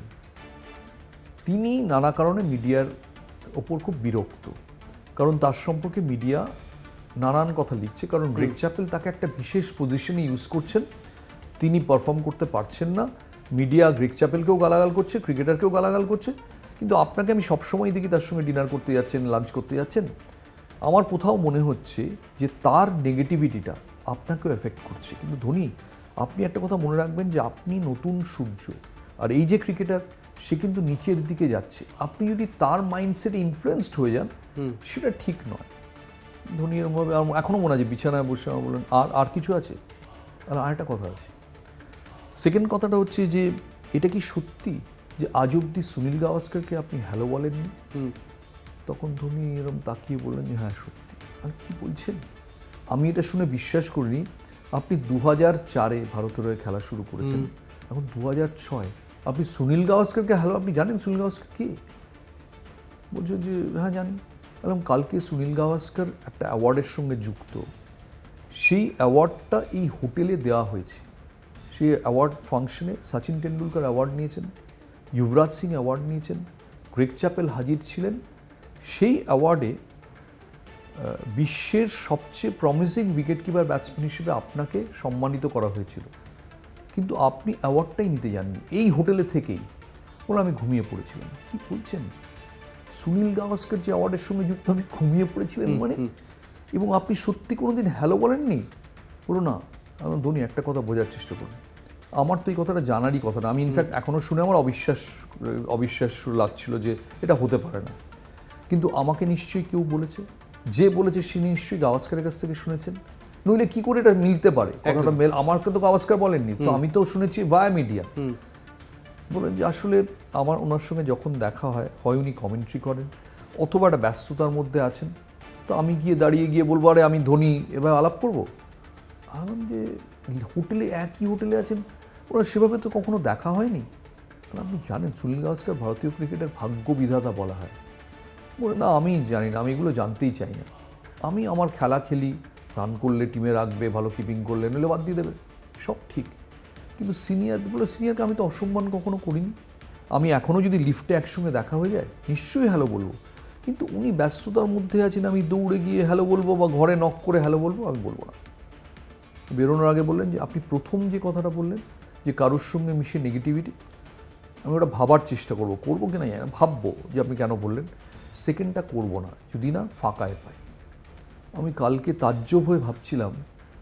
তিনি নানা কারণে মিডিয়ার ওপর খুব বিরক্ত, কারণ তার সম্পর্কে মিডিয়া নানান কথা লিখছে, কারণ গ্রেগ চ্যাপেল তাকে একটা বিশেষ পজিশনে ইউজ করছেন, তিনি পারফর্ম করতে পারছেন না। মিডিয়া গ্রেগ চ্যাপেলকেও গালাগাল করছে, ক্রিকেটারকেও গালাগাল করছে, কিন্তু আপনাকে আমি সবসময় দেখি তার সঙ্গে ডিনার করতে যাচ্ছেন, লাঞ্চ করতে যাচ্ছেন। আমার কোথাও মনে হচ্ছে যে তার নেগেটিভিটিটা আপনাকেও এফেক্ট করছে। কিন্তু ধোনি, আপনি একটা কথা মনে রাখবেন যে আপনি নতুন সূর্য, আর এই যে ক্রিকেটার সে কিন্তু নিচের দিকে যাচ্ছে, আপনি যদি তার মাইন্ডসেটে ইনফ্লুয়েন্সড হয়ে যান সেটা ঠিক নয়। ধোনি এরমভাবে এখনও মনে আছে বিছানায় বসে আমার বললেন আর কিছু আছে, আর একটা কথা আছে। সেকেন্ড কথাটা হচ্ছে যে এটা কি সত্যি যে আজ অব্দি সুনীল গাভাস্কারকে আপনি হ্যালো বলেননি? তখন ধোনি এরকম তাকিয়ে বললেন যে হ্যাঁ সত্যি। আর কি বলছেন? আমি এটা শুনে বিশ্বাস করিনি। আপনি 2004-এ ভারতের হয়ে খেলা শুরু করেছেন, এখন 2006, আপনি সুনীল গাভাস্কারকে হ্যালো, আপনি জানেন সুনীল গাভাস্কার কে? বলছেন যে হ্যাঁ জানি। এবং কালকে সুনীল গাভাস্কার একটা অ্যাওয়ার্ডের সঙ্গে যুক্ত, সেই অ্যাওয়ার্ডটা এই হোটেলে দেওয়া হয়েছে। সেই অ্যাওয়ার্ড ফাংশনে সচিন টেন্ডুলকার অ্যাওয়ার্ড নিয়েছেন, যুবরাজ সিং অ্যাওয়ার্ড নিয়েছেন, গ্রেগ চ্যাপেল হাজির ছিলেন। সেই অ্যাওয়ার্ডে বিশ্বের সবচেয়ে প্রমিসিং উইকেট কিপার ব্যাটসম্যান হিসেবে আপনাকে সম্মানিত করা হয়েছিল, কিন্তু আপনি অ্যাওয়ার্ডটাই নিতে যাননি এই হোটেলে থেকেই। বলে আমি ঘুমিয়ে পড়েছিলাম। কি বলছেন? সুনীল গাভাস্কার যে অ্যাওয়ার্ডের সঙ্গে যুক্ত, আপনি ঘুমিয়ে পড়েছিলেন মানে? এবং আপনি সত্যি কোনোদিন হ্যালো বলেননি? বলো না। ধোনি, একটা কথা বোঝার চেষ্টা করুন, আমার তো এই কথাটা জানারই কথা না। আমি ইনফ্যাক্ট এখনও শুনে আমার অবিশ্বাস লাগছিল যে এটা হতে পারে না। কিন্তু আমাকে নিশ্চয়ই কেউ বলেছে, যে বলেছে সে নিশ্চয়ই গাভাস্কারের কাছ থেকে শুনেছেন। নইলে কি করে এটা মিলতে পারে? কথাটা আমাকে তো গাভাস্কার বলেননি, তো আমি তো শুনেছি ভায়া মিডিয়া। বলেন যে আসলে আমার ওনার সঙ্গে যখন দেখা হয় উনি কমেন্ট্রি করেন অথবা একটা ব্যস্ততার মধ্যে আছেন, তো আমি দাঁড়িয়ে গিয়ে বলবো আরে আমি ধোনি এবার আলাপ করবো? আমি যে হোটেলে একই হোটেলে আছেন, ওরা সেভাবে তো কখনো দেখা হয়নি। আপনি জানেন সুনীল গাভাস্কার ভারতীয় ক্রিকেটের ভাগ্য বিধাতা বলা হয়। বলে না আমি জানি না, আমি এগুলো জানতেই চাই না, আমি আমার খেলা খেলি, রান করলে টিমে রাখবে, ভালো কিপিং করলে নইলে বাদ দিয়ে দেবে, সব ঠিক। কিন্তু সিনিয়রকে আমি তো অসম্মান কখনো করিনি। আমি এখনও যদি লিফটে একসঙ্গে দেখা হয়ে যায় নিশ্চয়ই হ্যালো বলবো, কিন্তু উনি ব্যস্ততার মধ্যে আছেন, আমি দৌড়ে গিয়ে হ্যালো বলবো বা ঘরে নক করে হ্যালো বলবো, আমি বলবো না। বেরোনোর আগে বললেন যে আপনি প্রথম যে কথাটা বললেন যে কারোর সঙ্গে মিশে নেগেটিভিটি, আমি ওটা ভাবার চেষ্টা করবো কি না জানি না, ভাববো যে আপনি কেন বললেন। সেকেন্ডটা করবো না যদি না ফাঁকায় পাই। আমি কালকে তাজ্জব হয়ে ভাবছিলাম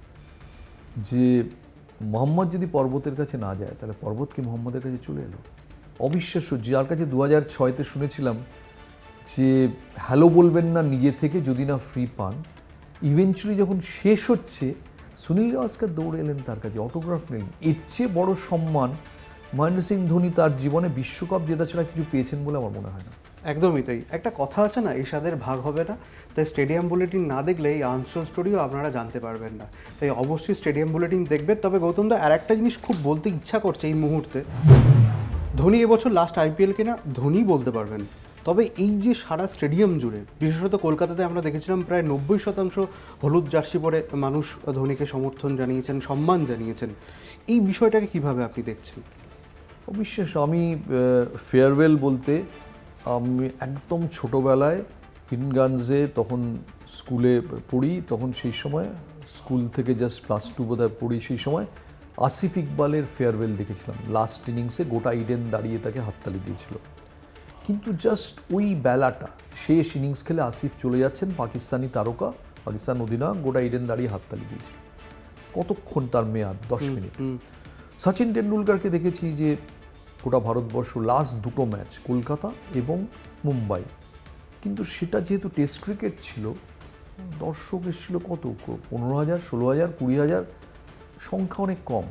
যে মোহাম্মদ যদি পর্বতের কাছে না যায় তাহলে পর্বত কি মোহাম্মদের কাছে চলে এলো? অবিশ্বাস্য। যার কাছে 2006-তে শুনেছিলাম যে হ্যালো বলবেন না নিজে থেকে যদি না ফ্রি পান, ইভেনচুয়ালি যখন শেষ হচ্ছে সুনীল গাভাস্কার দৌড়ে এলেন তার কাছে, অটোগ্রাফ নিলেন। এর চেয়ে বড় সম্মান মহেন্দ্র সিং ধোনি তার জীবনে বিশ্বকাপ জেতা ছাড়া কিছু পেয়েছেন বলে আমার মনে হয় না। একদমই তাই। একটা কথা আছে না, এই স্বাদের ভাগ হবে না, তাই স্টেডিয়াম বুলেটিন না দেখলে এই আনসোল স্টোরিও আপনারা জানতে পারবেন না। তাই অবশ্যই স্টেডিয়াম বুলেটিন দেখবেন। তবে গৌতম দা আর একটা জিনিস খুব বলতে ইচ্ছা করছে এই মুহূর্তে, ধোনি এবছর লাস্ট আইপিএল কিনা ধোনি বলতে পারবেন, তবে এই যে সারা স্টেডিয়াম জুড়ে, বিশেষত কলকাতাতে আমরা দেখেছিলাম প্রায় 90% হলুদ জার্সি পরে মানুষ ধোনিকে সমর্থন জানিয়েছেন, সম্মান জানিয়েছেন, এই বিষয়টাকে কিভাবে আপনি দেখছেন? অবিশ্বাস্য। আমি ফেয়ারওয়েল বলতে আমি একদম ছোটোবেলায় কিনগঞ্জে তখন স্কুলে পড়ি, তখন সেই সময় স্কুল থেকে জাস্ট +2 বোধহয় পড়ি, সেই সময় আসিফ ইকবালের ফেয়ারওয়েল দেখেছিলাম। লাস্ট ইনিংসে গোটা ইডেন দাঁড়িয়ে তাকে হাততালি দিয়েছিল। কিন্তু জাস্ট ওই বেলাটা, শেষ ইনিংস খেলে আসিফ চলে যাচ্ছেন, পাকিস্তানি তারকা, পাকিস্তান অধিনায়ক, গোটা ইডেন দাঁড়িয়ে হাততালি দিয়েছিল। কতক্ষণ তার মেয়াদ? 10 মিনিট। সচিন টেন্ডুলকারকে দেখেছি যে গোটা ভারতবর্ষ লাস্ট 2টো ম্যাচ কলকাতা এবং মুম্বাই, কিন্তু সেটা যেহেতু টেস্ট ক্রিকেট ছিল, দর্শক এসেছিল কত, 15,000, 16,000, 20,000, সংখ্যা অনেক কম।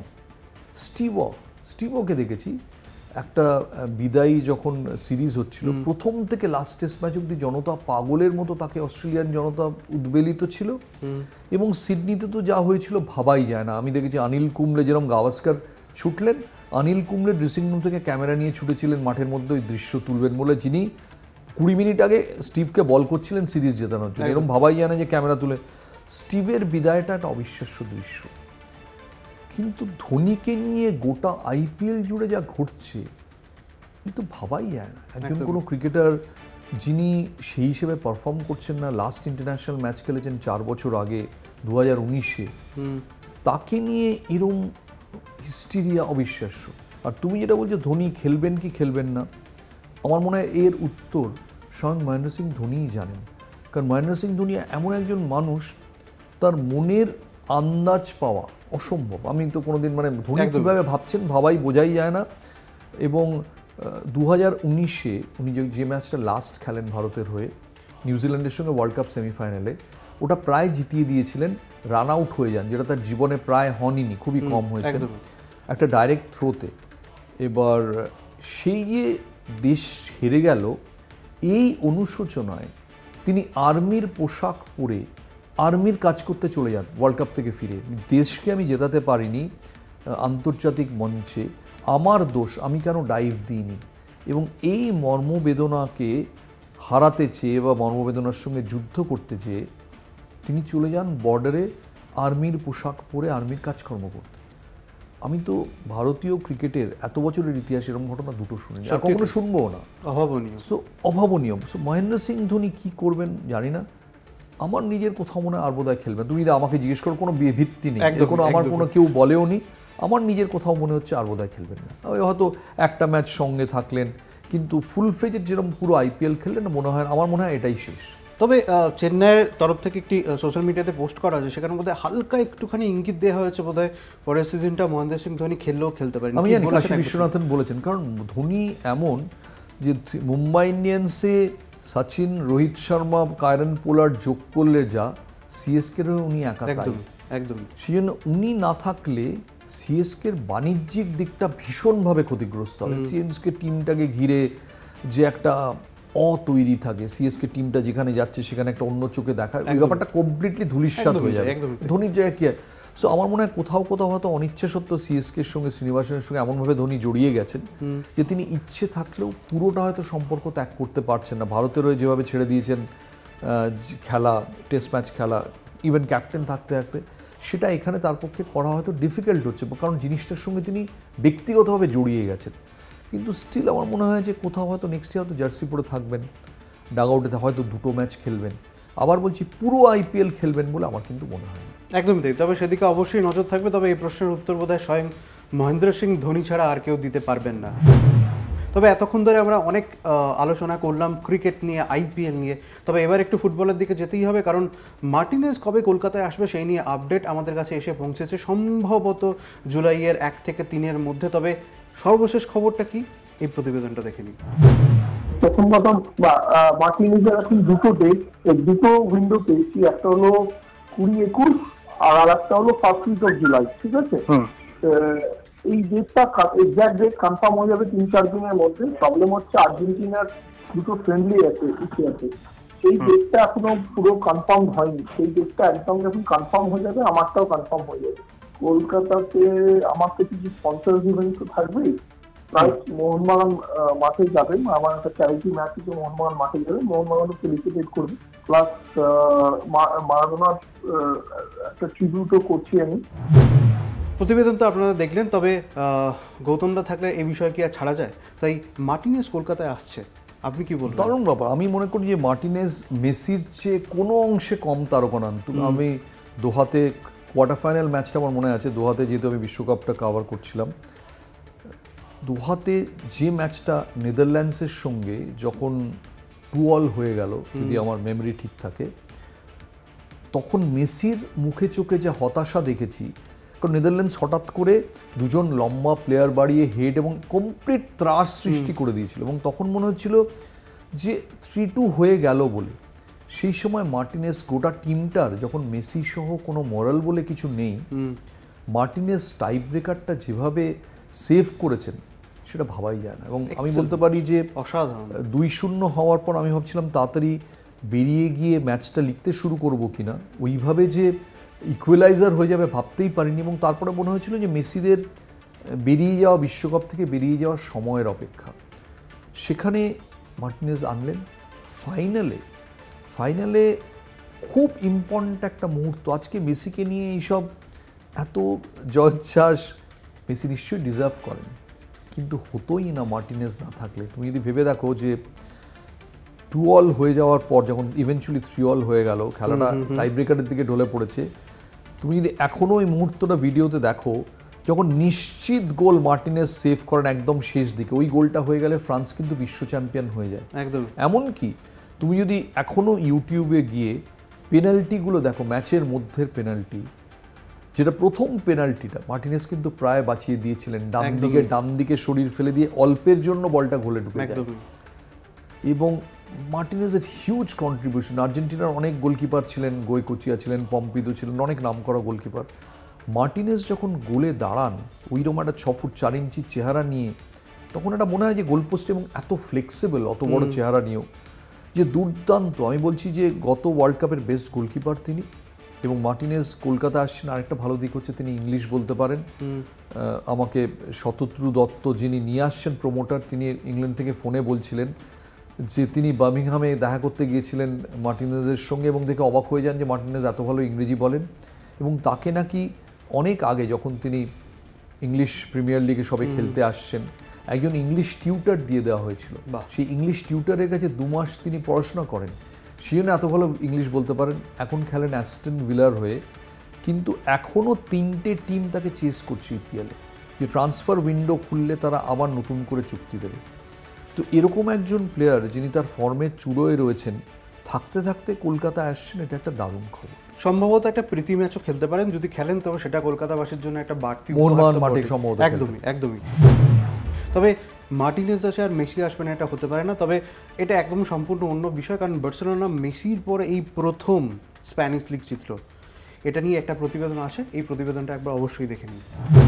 স্টিভকে দেখেছি একটা বিদায়ী যখন সিরিজ হচ্ছিল, প্রথম থেকে লাস্ট টেস্ট ম্যাচ অব্দি জনতা পাগলের মতো তাকে, অস্ট্রেলিয়ান জনতা উদ্বেলিত ছিল। এবং সিডনিতে তো যা হয়েছিল ভাবাই যায় না। আমি দেখেছি অনিল কুম্বলে যেরকম গাভাস্কার ছুটলেন, অনিল কুম্বলে ড্রেসিং রুম থেকে ক্যামেরা নিয়ে ছুটেছিলেন মাঠের মধ্যে ওই দৃশ্য তুলবেন বলে, যিনি 20 মিনিট আগে স্টিভকে বল করছিলেন সিরিজ জেতানোর জন্য। এরকম ভাবাই যায় না যে ক্যামেরা তুলে। স্টিভের বিদায়টা একটা অবিশ্বাস্য দৃশ্য। কিন্তু ধোনিকে নিয়ে গোটা আইপিএল জুড়ে যা ঘটছে কিন্তু ভাবাই যায় না। একজন কোনো ক্রিকেটার যিনি সেই হিসেবে পারফর্ম করছেন না, লাস্ট ইন্টারন্যাশনাল ম্যাচ খেলেছেন 4 বছর আগে 2019-এ, তাকে নিয়ে এরম হিস্টেরিয়া অবিশ্বাস্য। আর তুমি যেটা বলছো ধোনি খেলবেন কি খেলবেন না, আমার মনে হয় এর উত্তর স্বয়ং মহেন্দ্র সিং ধোনিই জানেন। কারণ মহেন্দ্র সিং ধোনি এমন একজন মানুষ, তার মনের আন্দাজ পাওয়া অসম্ভব। আমি তো কোনোদিন ধোনি কীভাবে ভাবছেন ভাবাই বোঝাই যায় না। এবং 2019-এ উনি যে ম্যাচটা লাস্ট খেলেন ভারতের হয়ে নিউজিল্যান্ডের সঙ্গে ওয়ার্ল্ড কাপ সেমিফাইনালে, ওটা প্রায় জিতিয়ে দিয়েছিলেন, রান আউট হয়ে যান, যেটা তার জীবনে প্রায় হয়নি, খুবই কম হয়েছে একটা ডাইরেক্ট থ্রোতে। এবার সেই যে দেশ হেরে গেল, এই অনুশোচনায় তিনি আর্মির পোশাক পরে আর্মির কাজ করতে চলে যান ওয়ার্ল্ড কাপ থেকে ফিরে। দেশকে আমি জেতাতে পারিনি আন্তর্জাতিক মঞ্চে, আমার দোষ, আমি কেন ডাইভ দিইনি। এবং এই মর্মবেদনাকে হারাতে চেয়ে বা মর্মবেদনার সঙ্গে যুদ্ধ করতে চেয়ে তিনি চলে যান বর্ডারে আর্মির পোশাক পরে আর্মির কাজকর্ম করতে। আমি তো ভারতীয় ক্রিকেটের এত বছরের ইতিহাস এরকম ঘটনা দুটো শুনিনি, আর কখনো শুনবো না। অভাবনীয়। সো মহেন্দ্র সিং ধোনি কী করবেন জানি না। আমার নিজের কোথাও মনে হয় আর বোধহয় খেলবেন। তুমি যদি আমাকে জিজ্ঞেস করো, কোনো ভিত্তি নেই, আমার কোনো কেউ বলেও নি, আমার নিজের কোথাও মনে হচ্ছে আর বোধহয় খেলবেন না। হয়তো একটা ম্যাচ সঙ্গে থাকলেন, কিন্তু ফুল ফ্লেজের যেরকম পুরো আইপিএল খেললেন মনে হয়, আমার মনে হয় এটাই শেষ। তবে চেন্নাইয়ের তরফ থেকে একটি সোশ্যাল মিডিয়াতে পোস্ট করা হয়েছে, সেখানে বোধহয় হালকা একটুখানি ইঙ্গিত দেওয়া হয়েছে বোধহয় পরের সিজনটা মহেন্দ্র সিং ধোনি খেললেও খেলতে পারেন। আমি জানি কাশী বিশ্বনাথন বলেছেন, কারণ ধোনি এমন যে মুম্বাই ইন্ডিয়ান্সে সচিন, রোহিত শর্মা, কায়রন পোলার্ড যোগ করলে যা, সিএসকের উনি একা, একদম। সেই জন্য উনি না থাকলে সিএসকের বাণিজ্যিক দিকটা ভীষণভাবে ক্ষতিগ্রস্ত হবে। সিএসকে টিমটাকে ঘিরে যে একটা তৈরি থাকে, সিএসকে টিমটা যেখানে যাচ্ছে সেখানে একটা অন্য চোখে দেখা, ওই ব্যাপারটা কমপ্লিটলি ধূলিসাৎ হয়ে যাবে। ধোনির জায়গায় কি? সো আমার মনে হয় কোথাও কোথাও হয়তো অনিচ্ছা সত্ত্বেও সিএসকের সঙ্গে শ্রীনিবাসনের সঙ্গে এমনভাবে ধোনি জড়িয়ে গেছেন যে তিনি ইচ্ছে থাকলেও পুরোটা হয়তো সম্পর্ক ত্যাগ করতে পারছেন না। ভারতের হয়ে যেভাবে ছেড়ে দিয়েছেন খেলা, টেস্ট ম্যাচ খেলা, ইভেন ক্যাপ্টেন থাকতে থাকতে, সেটা এখানে তার পক্ষে করা হয়তো ডিফিকাল্ট হচ্ছে, কারণ জিনিসটার সঙ্গে তিনি ব্যক্তিগতভাবে জড়িয়ে গেছেন। কিন্তু স্টিল আমার মনে হয় যে কোথাও হয়তো নেক্সট ইয়ার হয়তো জার্সি পরে থাকবেন, ডাগআউটে হয়তো 2টো ম্যাচ খেলবেন, আবার বলছি পুরো আইপিএল খেলবেন বলে আমার কিন্তু মনে হয় না। একদমই তাই। তবে সেদিকে অবশ্যই নজর থাকবে। তবে এই প্রশ্নের উত্তর বোধহয় স্বয়ং মহেন্দ্র সিং ধোনি ছাড়া আর কেউ দিতে পারবেন না। তবে এতক্ষণ ধরে আমরা অনেক আলোচনা করলাম ক্রিকেট নিয়ে, আইপিএল নিয়ে। তবে এবার একটু ফুটবলের দিকে যেতেই হবে, কারণ মার্টিনেজ কবে কলকাতায় আসবে সেই নিয়ে আপডেট আমাদের কাছে এসে পৌঁছেছে, সম্ভবত জুলাইয়ের 1 থেকে 3-এর মধ্যে। তবে সর্বশেষ খবরটা কি, এই প্রতিবেদনটা দেখে নিই। প্রথম কথা, মার্টিনেজের এখন দুটো ডেট, দুটো উইন্ডো পেয়েছি। একটা হলো 20-21 আর একটা হলো ফার্স্ট উইক অফ জুলাই। ঠিক আছে, এই ডেটটা এক্সাক্ট ডেট কনফার্ম হয়ে যাবে 3-4 দিনের মধ্যে। প্রবলেম হচ্ছে আর্জেন্টিনার দুটো ফ্রেন্ডলি আছে এশিয়াতে, সেই ডেটটা এখনো পুরো কনফার্ম হয়নি। সেই ডেটটা একদম যখন কনফার্ম হয়ে যাবে আমারটাও কনফার্ম হয়ে যাবে। কলকাতাতে আমার তো কিছু স্পন্সর ইভেন্ট তো থাকবেই, প্রায় মোহনবাগান মাঠে যাবেন, আমার একটা চ্যারিটি ম্যাচ থেকে মোহনবাগান মাঠে যাবে, মোহনবাগানও ফেলিসিটেট করবে, প্লাস মারাদোনার একটা ট্রিবিউটও করছি আমি। প্রতিবেদন তো আপনারা দেখলেন। তবে গৌতমদা থাকলে এই বিষয়ে কি আর ছাড়া যায়? তাই মার্টিনেজ কলকাতায় আসছে, আপনি কি বলবেন? দারুণ ব্যাপার। আমি মনে করি যে মার্টিনেজ মেসির চেয়ে কোনো অংশে কম তারকা নন। আমি দোহাতে কোয়ার্টার ফাইনাল ম্যাচটা আমার মনে আছে, দোহাতে যেহেতু আমি বিশ্বকাপটা কভার করছিলাম, দোহাতে যে ম্যাচটা নেদারল্যান্ডসের সঙ্গে যখন 2-all হয়ে গেল, যদি আমার মেমরি ঠিক থাকে, তখন মেসির মুখে চোখে যে হতাশা দেখেছি, কারণ নেদারল্যান্ডস হঠাৎ করে দুজন লম্বা প্লেয়ার বাড়িয়ে হেড এবং কমপ্লিট ত্রাস সৃষ্টি করে দিয়েছিল, এবং তখন মনে হচ্ছিল যে 3-2 হয়ে গেল বলে। সেই সময় মার্টিনেজ গোটা টিমটার, যখন মেসি সহ কোনো মোরাল বলে কিছু নেই, মার্টিনেজ টাই ব্রেকারটা যেভাবে সেভ করেছেন সেটা ভাবাই যায় না। এবং আমি বলতে পারি যে অসাধারণ। 2-0 হওয়ার পর আমি ভাবছিলাম তাড়াতাড়ি বেরিয়ে গিয়ে ম্যাচটা লিখতে শুরু করব কিনা, ওইভাবে যে ইকুয়ালাইজার হয়ে যাবে ভাবতেই পারিনি। এবং তারপরে মনে হয়েছিল যে মেসিদের বেরিয়ে যাওয়া, বিশ্বকাপ থেকে বেরিয়ে যাওয়ার সময়ের অপেক্ষা, সেখানে মার্টিনেজ আনলেন। ফাইনালে খুব ইম্পর্ট্যান্ট একটা মুহূর্ত। আজকে মেসিকে নিয়ে এইসব এত জয়োচ্ছ্বাস মেসি নিশ্চয়ই ডিজার্ভ করেন, কিন্তু হতোই না মার্টিনেজ না থাকলে। তুমি যদি ভেবে দেখো যে 2-all হয়ে যাওয়ার পর যখন ইভেনচুয়ালি 3-all হয়ে গেল, খেলাটা টাই ব্রেকারের দিকে ঢলে পড়েছে, তুমি যদি এখনও ওই মুহূর্তটা ভিডিওতে দেখো, যখন নিশ্চিত গোল মার্টিনেজ সেভ করেন একদম শেষ দিকে, ওই গোলটা হয়ে গেলে ফ্রান্স কিন্তু বিশ্ব চ্যাম্পিয়ন হয়ে যায়। একদম। এমনকি তুমি যদি এখনও ইউটিউবে গিয়ে পেনাল্টিগুলো দেখো, ম্যাচের মধ্যের পেনাল্টি, যেটা প্রথম পেনাল্টিটা মার্টিনেজ কিন্তু প্রায় বাঁচিয়ে দিয়েছিলেন, ডান দিকে শরীর ফেলে দিয়ে অল্পের জন্য বলটা গোলে ঢুকে যায়। এবং মার্টিনেজের হিউজ কন্ট্রিবিউশন। আর্জেন্টিনার অনেক গোলকিপার ছিলেন, গোয়কোচিয়া ছিলেন, পম্পিদো ছিলেন, অনেক নামকরা গোলকিপার। মার্টিনেজ যখন গোলে দাঁড়ান ওইরকম একটা 6 ফুট 4 ইঞ্চির চেহারা নিয়ে, তখন এটা মনে হয় যে গোলপোস্ট, এবং এত ফ্লেক্সিবল, অত বড় চেহারা নিয়েও যে দুর্দান্ত। আমি বলছি যে গত ওয়ার্ল্ড কাপের বেস্ট গোলকিপার তিনি। এবং মার্টিনেজ কলকাতা আসছেন, আরেকটা ভালো দিক হচ্ছে তিনি ইংলিশ বলতে পারেন। আমাকে শতদ্রু দত্ত যিনি নিয়ে আসছেন প্রমোটার, তিনি ইংল্যান্ড থেকে ফোনে বলছিলেন যে তিনি বার্মিংহামে দেখা করতে গিয়েছিলেন মার্টিনেজের সঙ্গে, এবং দেখে অবাক হয়ে যান যে মার্টিনেজ এত ভালো ইংরেজি বলেন। এবং তাকে নাকি অনেক আগে, যখন তিনি ইংলিশ প্রিমিয়ার লিগে সবে খেলতে আসছেন, একজন ইংলিশ টিউটার দিয়ে দেওয়া হয়েছিল। সেই ইংলিশ টিউটারের কাছে 2 মাস তিনি পড়াশোনা করেন, সেই জন্য এত ভালো ইংলিশ বলতে পারেন। এখন খেলেন অ্যাস্টন ভিলার হয়ে, কিন্তু এখনও 3টে টিম তাকে চেস করছে ইপিএলে, যে ট্রান্সফার উইন্ডো খুললে তারা আবার নতুন করে চুক্তি দেবে। তো এরকম একজন প্লেয়ার যিনি তার ফর্মের চূড়োয় রয়েছেন, থাকতে থাকতে কলকাতায় আসছেন, এটা একটা দারুণ খবর। সম্ভবত একটা প্রীতি ম্যাচও খেলতে পারেন, যদি খেলেন তবে সেটা কলকাতাবাসীর জন্য একটা বাড়তি মোহনবাগান মাঠে সম্ভবত। একদমই। তবে মার্টিনেজ আসে আর মেসি আসবে না, এটা হতে পারে না। তবে এটা একদম সম্পূর্ণ অন্য বিষয়, কারণ বার্সেলোনা মেসির পরে এই প্রথম স্প্যানিশ লিগ জিতল। এটা নিয়ে একটা প্রতিবেদন আসে, এই প্রতিবেদনটা একবার অবশ্যই দেখে নিন।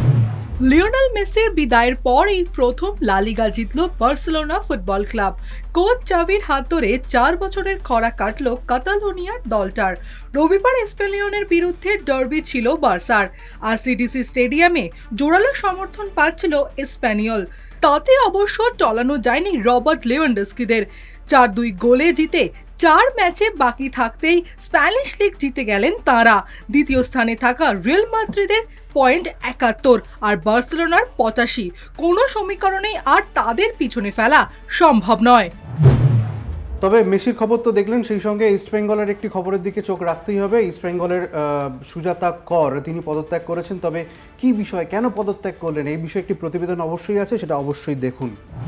লিওনেল মেসির বিদায়ের পর এই প্রথম লা লিগা জিতল বার্সেলোনা ফুটবল ক্লাব। কোচ চাভির হাত ধরে 4 বছরের খরা কাটল কাতালোনিয়ার দলটার। রবিবার এসপেনিয়নের বিরুদ্ধে ডার্বি ছিল বার্সার। আরসিডিসি স্টেডিয়ামে জোরালো সমর্থন পাচ্ছিল এসপ্যানিয়ল। তাতে অবশ্য টলানো যায়নি রবার্ট লেভানডস্কিদের। 4-2 গোলে জিতে 4 ম্যাচে বাকি থাকতেই স্প্যানিশ লিগ জিতে গেলেন তাঁরা। দ্বিতীয় স্থানে থাকা রিয়াল মাদ্রিদের পয়েন্ট 71 আর বার্সেলোনার 85। কোনো সমীকরণেই আর তাদের পিছনে ফেলা সম্ভব নয়। তবে মেসির খবর তো দেখলেন, সেই সঙ্গে ইস্ট বেঙ্গলের একটি খবরের দিকে চোখ রাখতেই হবে। ইস্ট বেঙ্গলের সুজাতা কর তিনি পদত্যাগ করেছেন। তবে কি বিষয়, কেন পদত্যাগ করলেন, এই বিষয়ে একটি প্রতিবেদন অবশ্যই আছে, সেটা অবশ্যই দেখুন।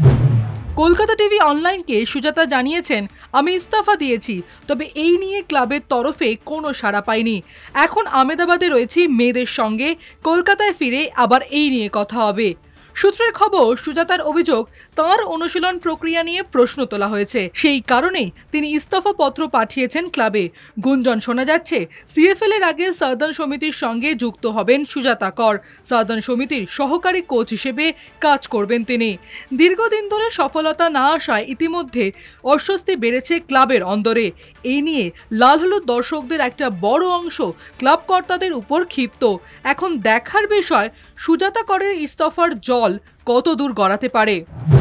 কলকাতা টিভি অনলাইনকে সুজাতা জানিয়েছেন, আমি ইস্তফা দিয়েছি, তবে এই নিয়ে ক্লাবের তরফে কোনো সাড়া পাইনি। এখন আহমেদাবাদে রয়েছি মেয়েদের সঙ্গে, কলকাতায় ফিরে আবার এই নিয়ে কথা হবে। সূত্রের খবর, সুজাতার অভিযোগ তাঁর অনুশীলন প্রক্রিয়া নিয়ে প্রশ্ন তোলা হয়েছে, সেই কারণেই তিনি ইস্তফা পত্র পাঠিয়েছেন ক্লাবে। গুঞ্জন শোনা যাচ্ছে সিএফএল এর আগে সাউদার্ন সমিতির সঙ্গে যুক্ত হবেন সুজাতা কর। সাউদার্ন সমিতির সহকারী কোচ হিসেবে কাজ করবেন তিনি। দীর্ঘদিন ধরে সফলতা না আসায় ইতিমধ্যে অস্বস্তি বেড়েছে ক্লাবের অন্দরে। এই নিয়ে লাল হলুদ দর্শকদের একটা বড় অংশ ক্লাব কর্তাদের উপর ক্ষিপ্ত। এখন দেখার বিষয় সুজাতা করের ইস্তফার জল কত দূর গড়াতে পারে।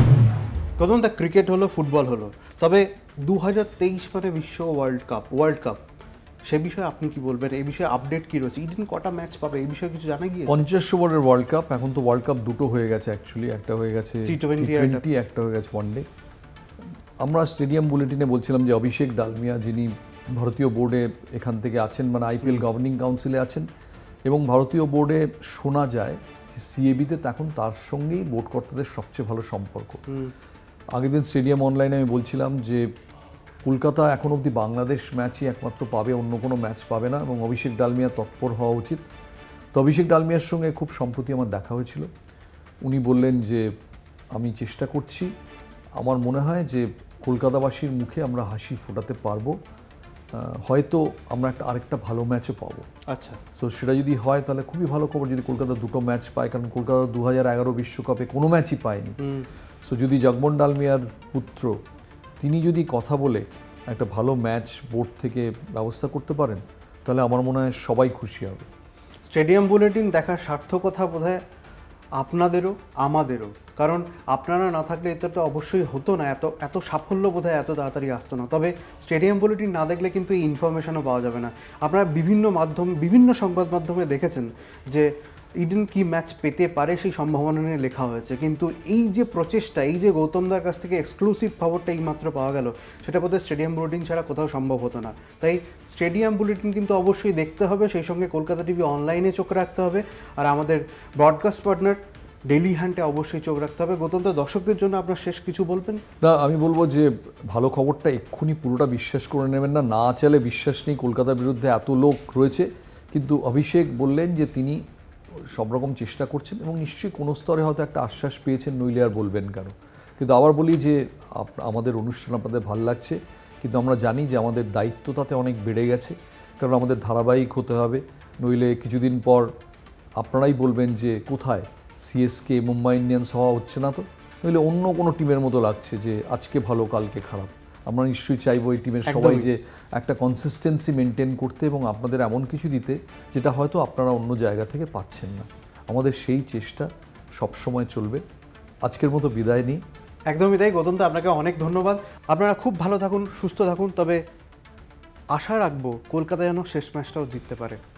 প্রথম তা ক্রিকেট হলো, ফুটবল হলো, তবে 2023 মানে বিশ্ব ওয়ার্ল্ড কাপ সে বিষয়ে আপনি কি বলবেন? এই বিষয়ে আপডেট কি রয়েছে? ইডেন কটা ম্যাচ পাবে, এই বিষয়ে কিছু জানা গিয়েছে? 50 ওভারের ওয়ার্ল্ড কাপ। এখন তো ওয়ার্ল্ড কাপ দুটো হয়ে গেছে অ্যাকচুয়ালি, একটা হয়ে গেছে টি20, একটা হয়ে গেছে ওয়ানডে। আমরা স্টেডিয়াম বুলেটিনে বলছিলাম যে অভিষেক ডালমিয়া, যিনি ভারতীয় বোর্ডে এখান থেকে আছেন, মানে আইপিএল গভর্নিং কাউন্সিলে আছেন, এবং ভারতীয় বোর্ডে শোনা যায় যে সিএবিতে এখন তার সঙ্গেই বোর্ড কর্তাদের সবচেয়ে ভালো সম্পর্ক। আগের দিন স্টেডিয়াম অনলাইনে আমি বলছিলাম যে কলকাতা এখন অবধি বাংলাদেশ ম্যাচই একমাত্র পাবে, অন্য কোনো ম্যাচ পাবে না, এবং অভিষেক ডালমিয়া তৎপর হওয়া উচিত। তো অভিষেক ডালমিয়ার সঙ্গে খুব সম্প্রতি আমার দেখা হয়েছিল। উনি বললেন যে আমি চেষ্টা করছি, আমার মনে হয় যে কলকাতাবাসীর মুখে আমরা হাসি ফোটাতে পারবো, হয়তো আমরা আরেকটা ভালো ম্যাচও পাবো। আচ্ছা, সো সেটা যদি হয় তাহলে খুবই ভালো খবর, যদি কলকাতা দুটো ম্যাচ পায়, কারণ কলকাতা 2011 বিশ্বকাপে কোনো ম্যাচই পায়নি। সো যদি জগমোহন ডালমিয়ার পুত্র তিনি যদি কথা বলে একটা ভালো ম্যাচ বোর্ড থেকে ব্যবস্থা করতে পারেন, তাহলে আমার মনে হয় সবাই খুশি হবে। স্টেডিয়াম বুলেটিন দেখার সার্থকতা বোধহয় আপনাদেরও আমাদেরও, কারণ আপনারা না থাকলে এটা তো অবশ্যই হতো না, এত সাফল্য বোধহয় এত তাড়াতাড়ি আসতো না। তবে স্টেডিয়াম বুলেটিন না দেখলে কিন্তু এই ইনফরমেশনও পাওয়া যাবে না। আপনারা বিভিন্ন সংবাদ মাধ্যমে দেখেছেন যে ইডেন কি ম্যাচ পেতে পারে সেই সম্ভাবনা নিয়ে লেখা হয়েছে, কিন্তু এই যে প্রচেষ্টা, এই যে গৌতমদার কাছ থেকে এক্সক্লুসিভ খবরটা এইমাত্র পাওয়া গেল, সেটা বোধহয় স্টেডিয়াম বুলেটিন ছাড়া কোথাও সম্ভব হতো না। তাই স্টেডিয়াম বুলেটিন কিন্তু অবশ্যই দেখতে হবে, সেই সঙ্গে কলকাতা টিভি অনলাইনে চোখ রাখতে হবে, আর আমাদের ব্রডকাস্ট পার্টনার ডেইলি হ্যান্ডে অবশ্যই চোখ রাখতে হবে। গৌতমদা, দর্শকদের জন্য আপনার শেষ কিছু বলবেন? না, আমি বলবো যে ভালো খবরটা এক্ষুনি পুরোটা বিশ্বাস করে নেবেন না, না চাইলে বিশ্বাস নেই। কলকাতার বিরুদ্ধে এত লোক রয়েছে, কিন্তু অভিষেক বললেন যে তিনি সব রকম চেষ্টা করছেন, এবং নিশ্চয়ই কোনো স্তরে হয়তো একটা আশ্বাস পেয়েছেন, নইলে আর বলবেন কেন। কিন্তু আবার বলি যে আমাদের অনুষ্ঠান আপনাদের ভালো লাগছে, কিন্তু আমরা জানি যে আমাদের দায়িত্ব তাতে অনেক বেড়ে গেছে, কারণ আমাদের ধারাবাহিক হতে হবে, নইলে কিছুদিন পর আপনারাই বলবেন যে কোথায় সিএসকে, মুম্বাই ইন্ডিয়ান্স হওয়া হচ্ছে না, তো নইলে অন্য কোনো টিমের মতো লাগছে যে আজকে ভালো কালকে খারাপ। আমরা নিশ্চয়ই চাইবো এই টিমের সবাই যে একটা কনসিস্টেন্সি মেনটেন করতে, এবং আপনাদের এমন কিছু দিতে যেটা হয়তো আপনারা অন্য জায়গা থেকে পাচ্ছেন না। আমাদের সেই চেষ্টা সবসময় চলবে। আজকের মতো বিদায় নিই। একদমই তাই গৌতমদা, আপনাকে অনেক ধন্যবাদ। আপনারা খুব ভালো থাকুন, সুস্থ থাকুন, তবে আশা রাখবো কলকাতা যেন শেষ ম্যাচটাও জিততে পারে।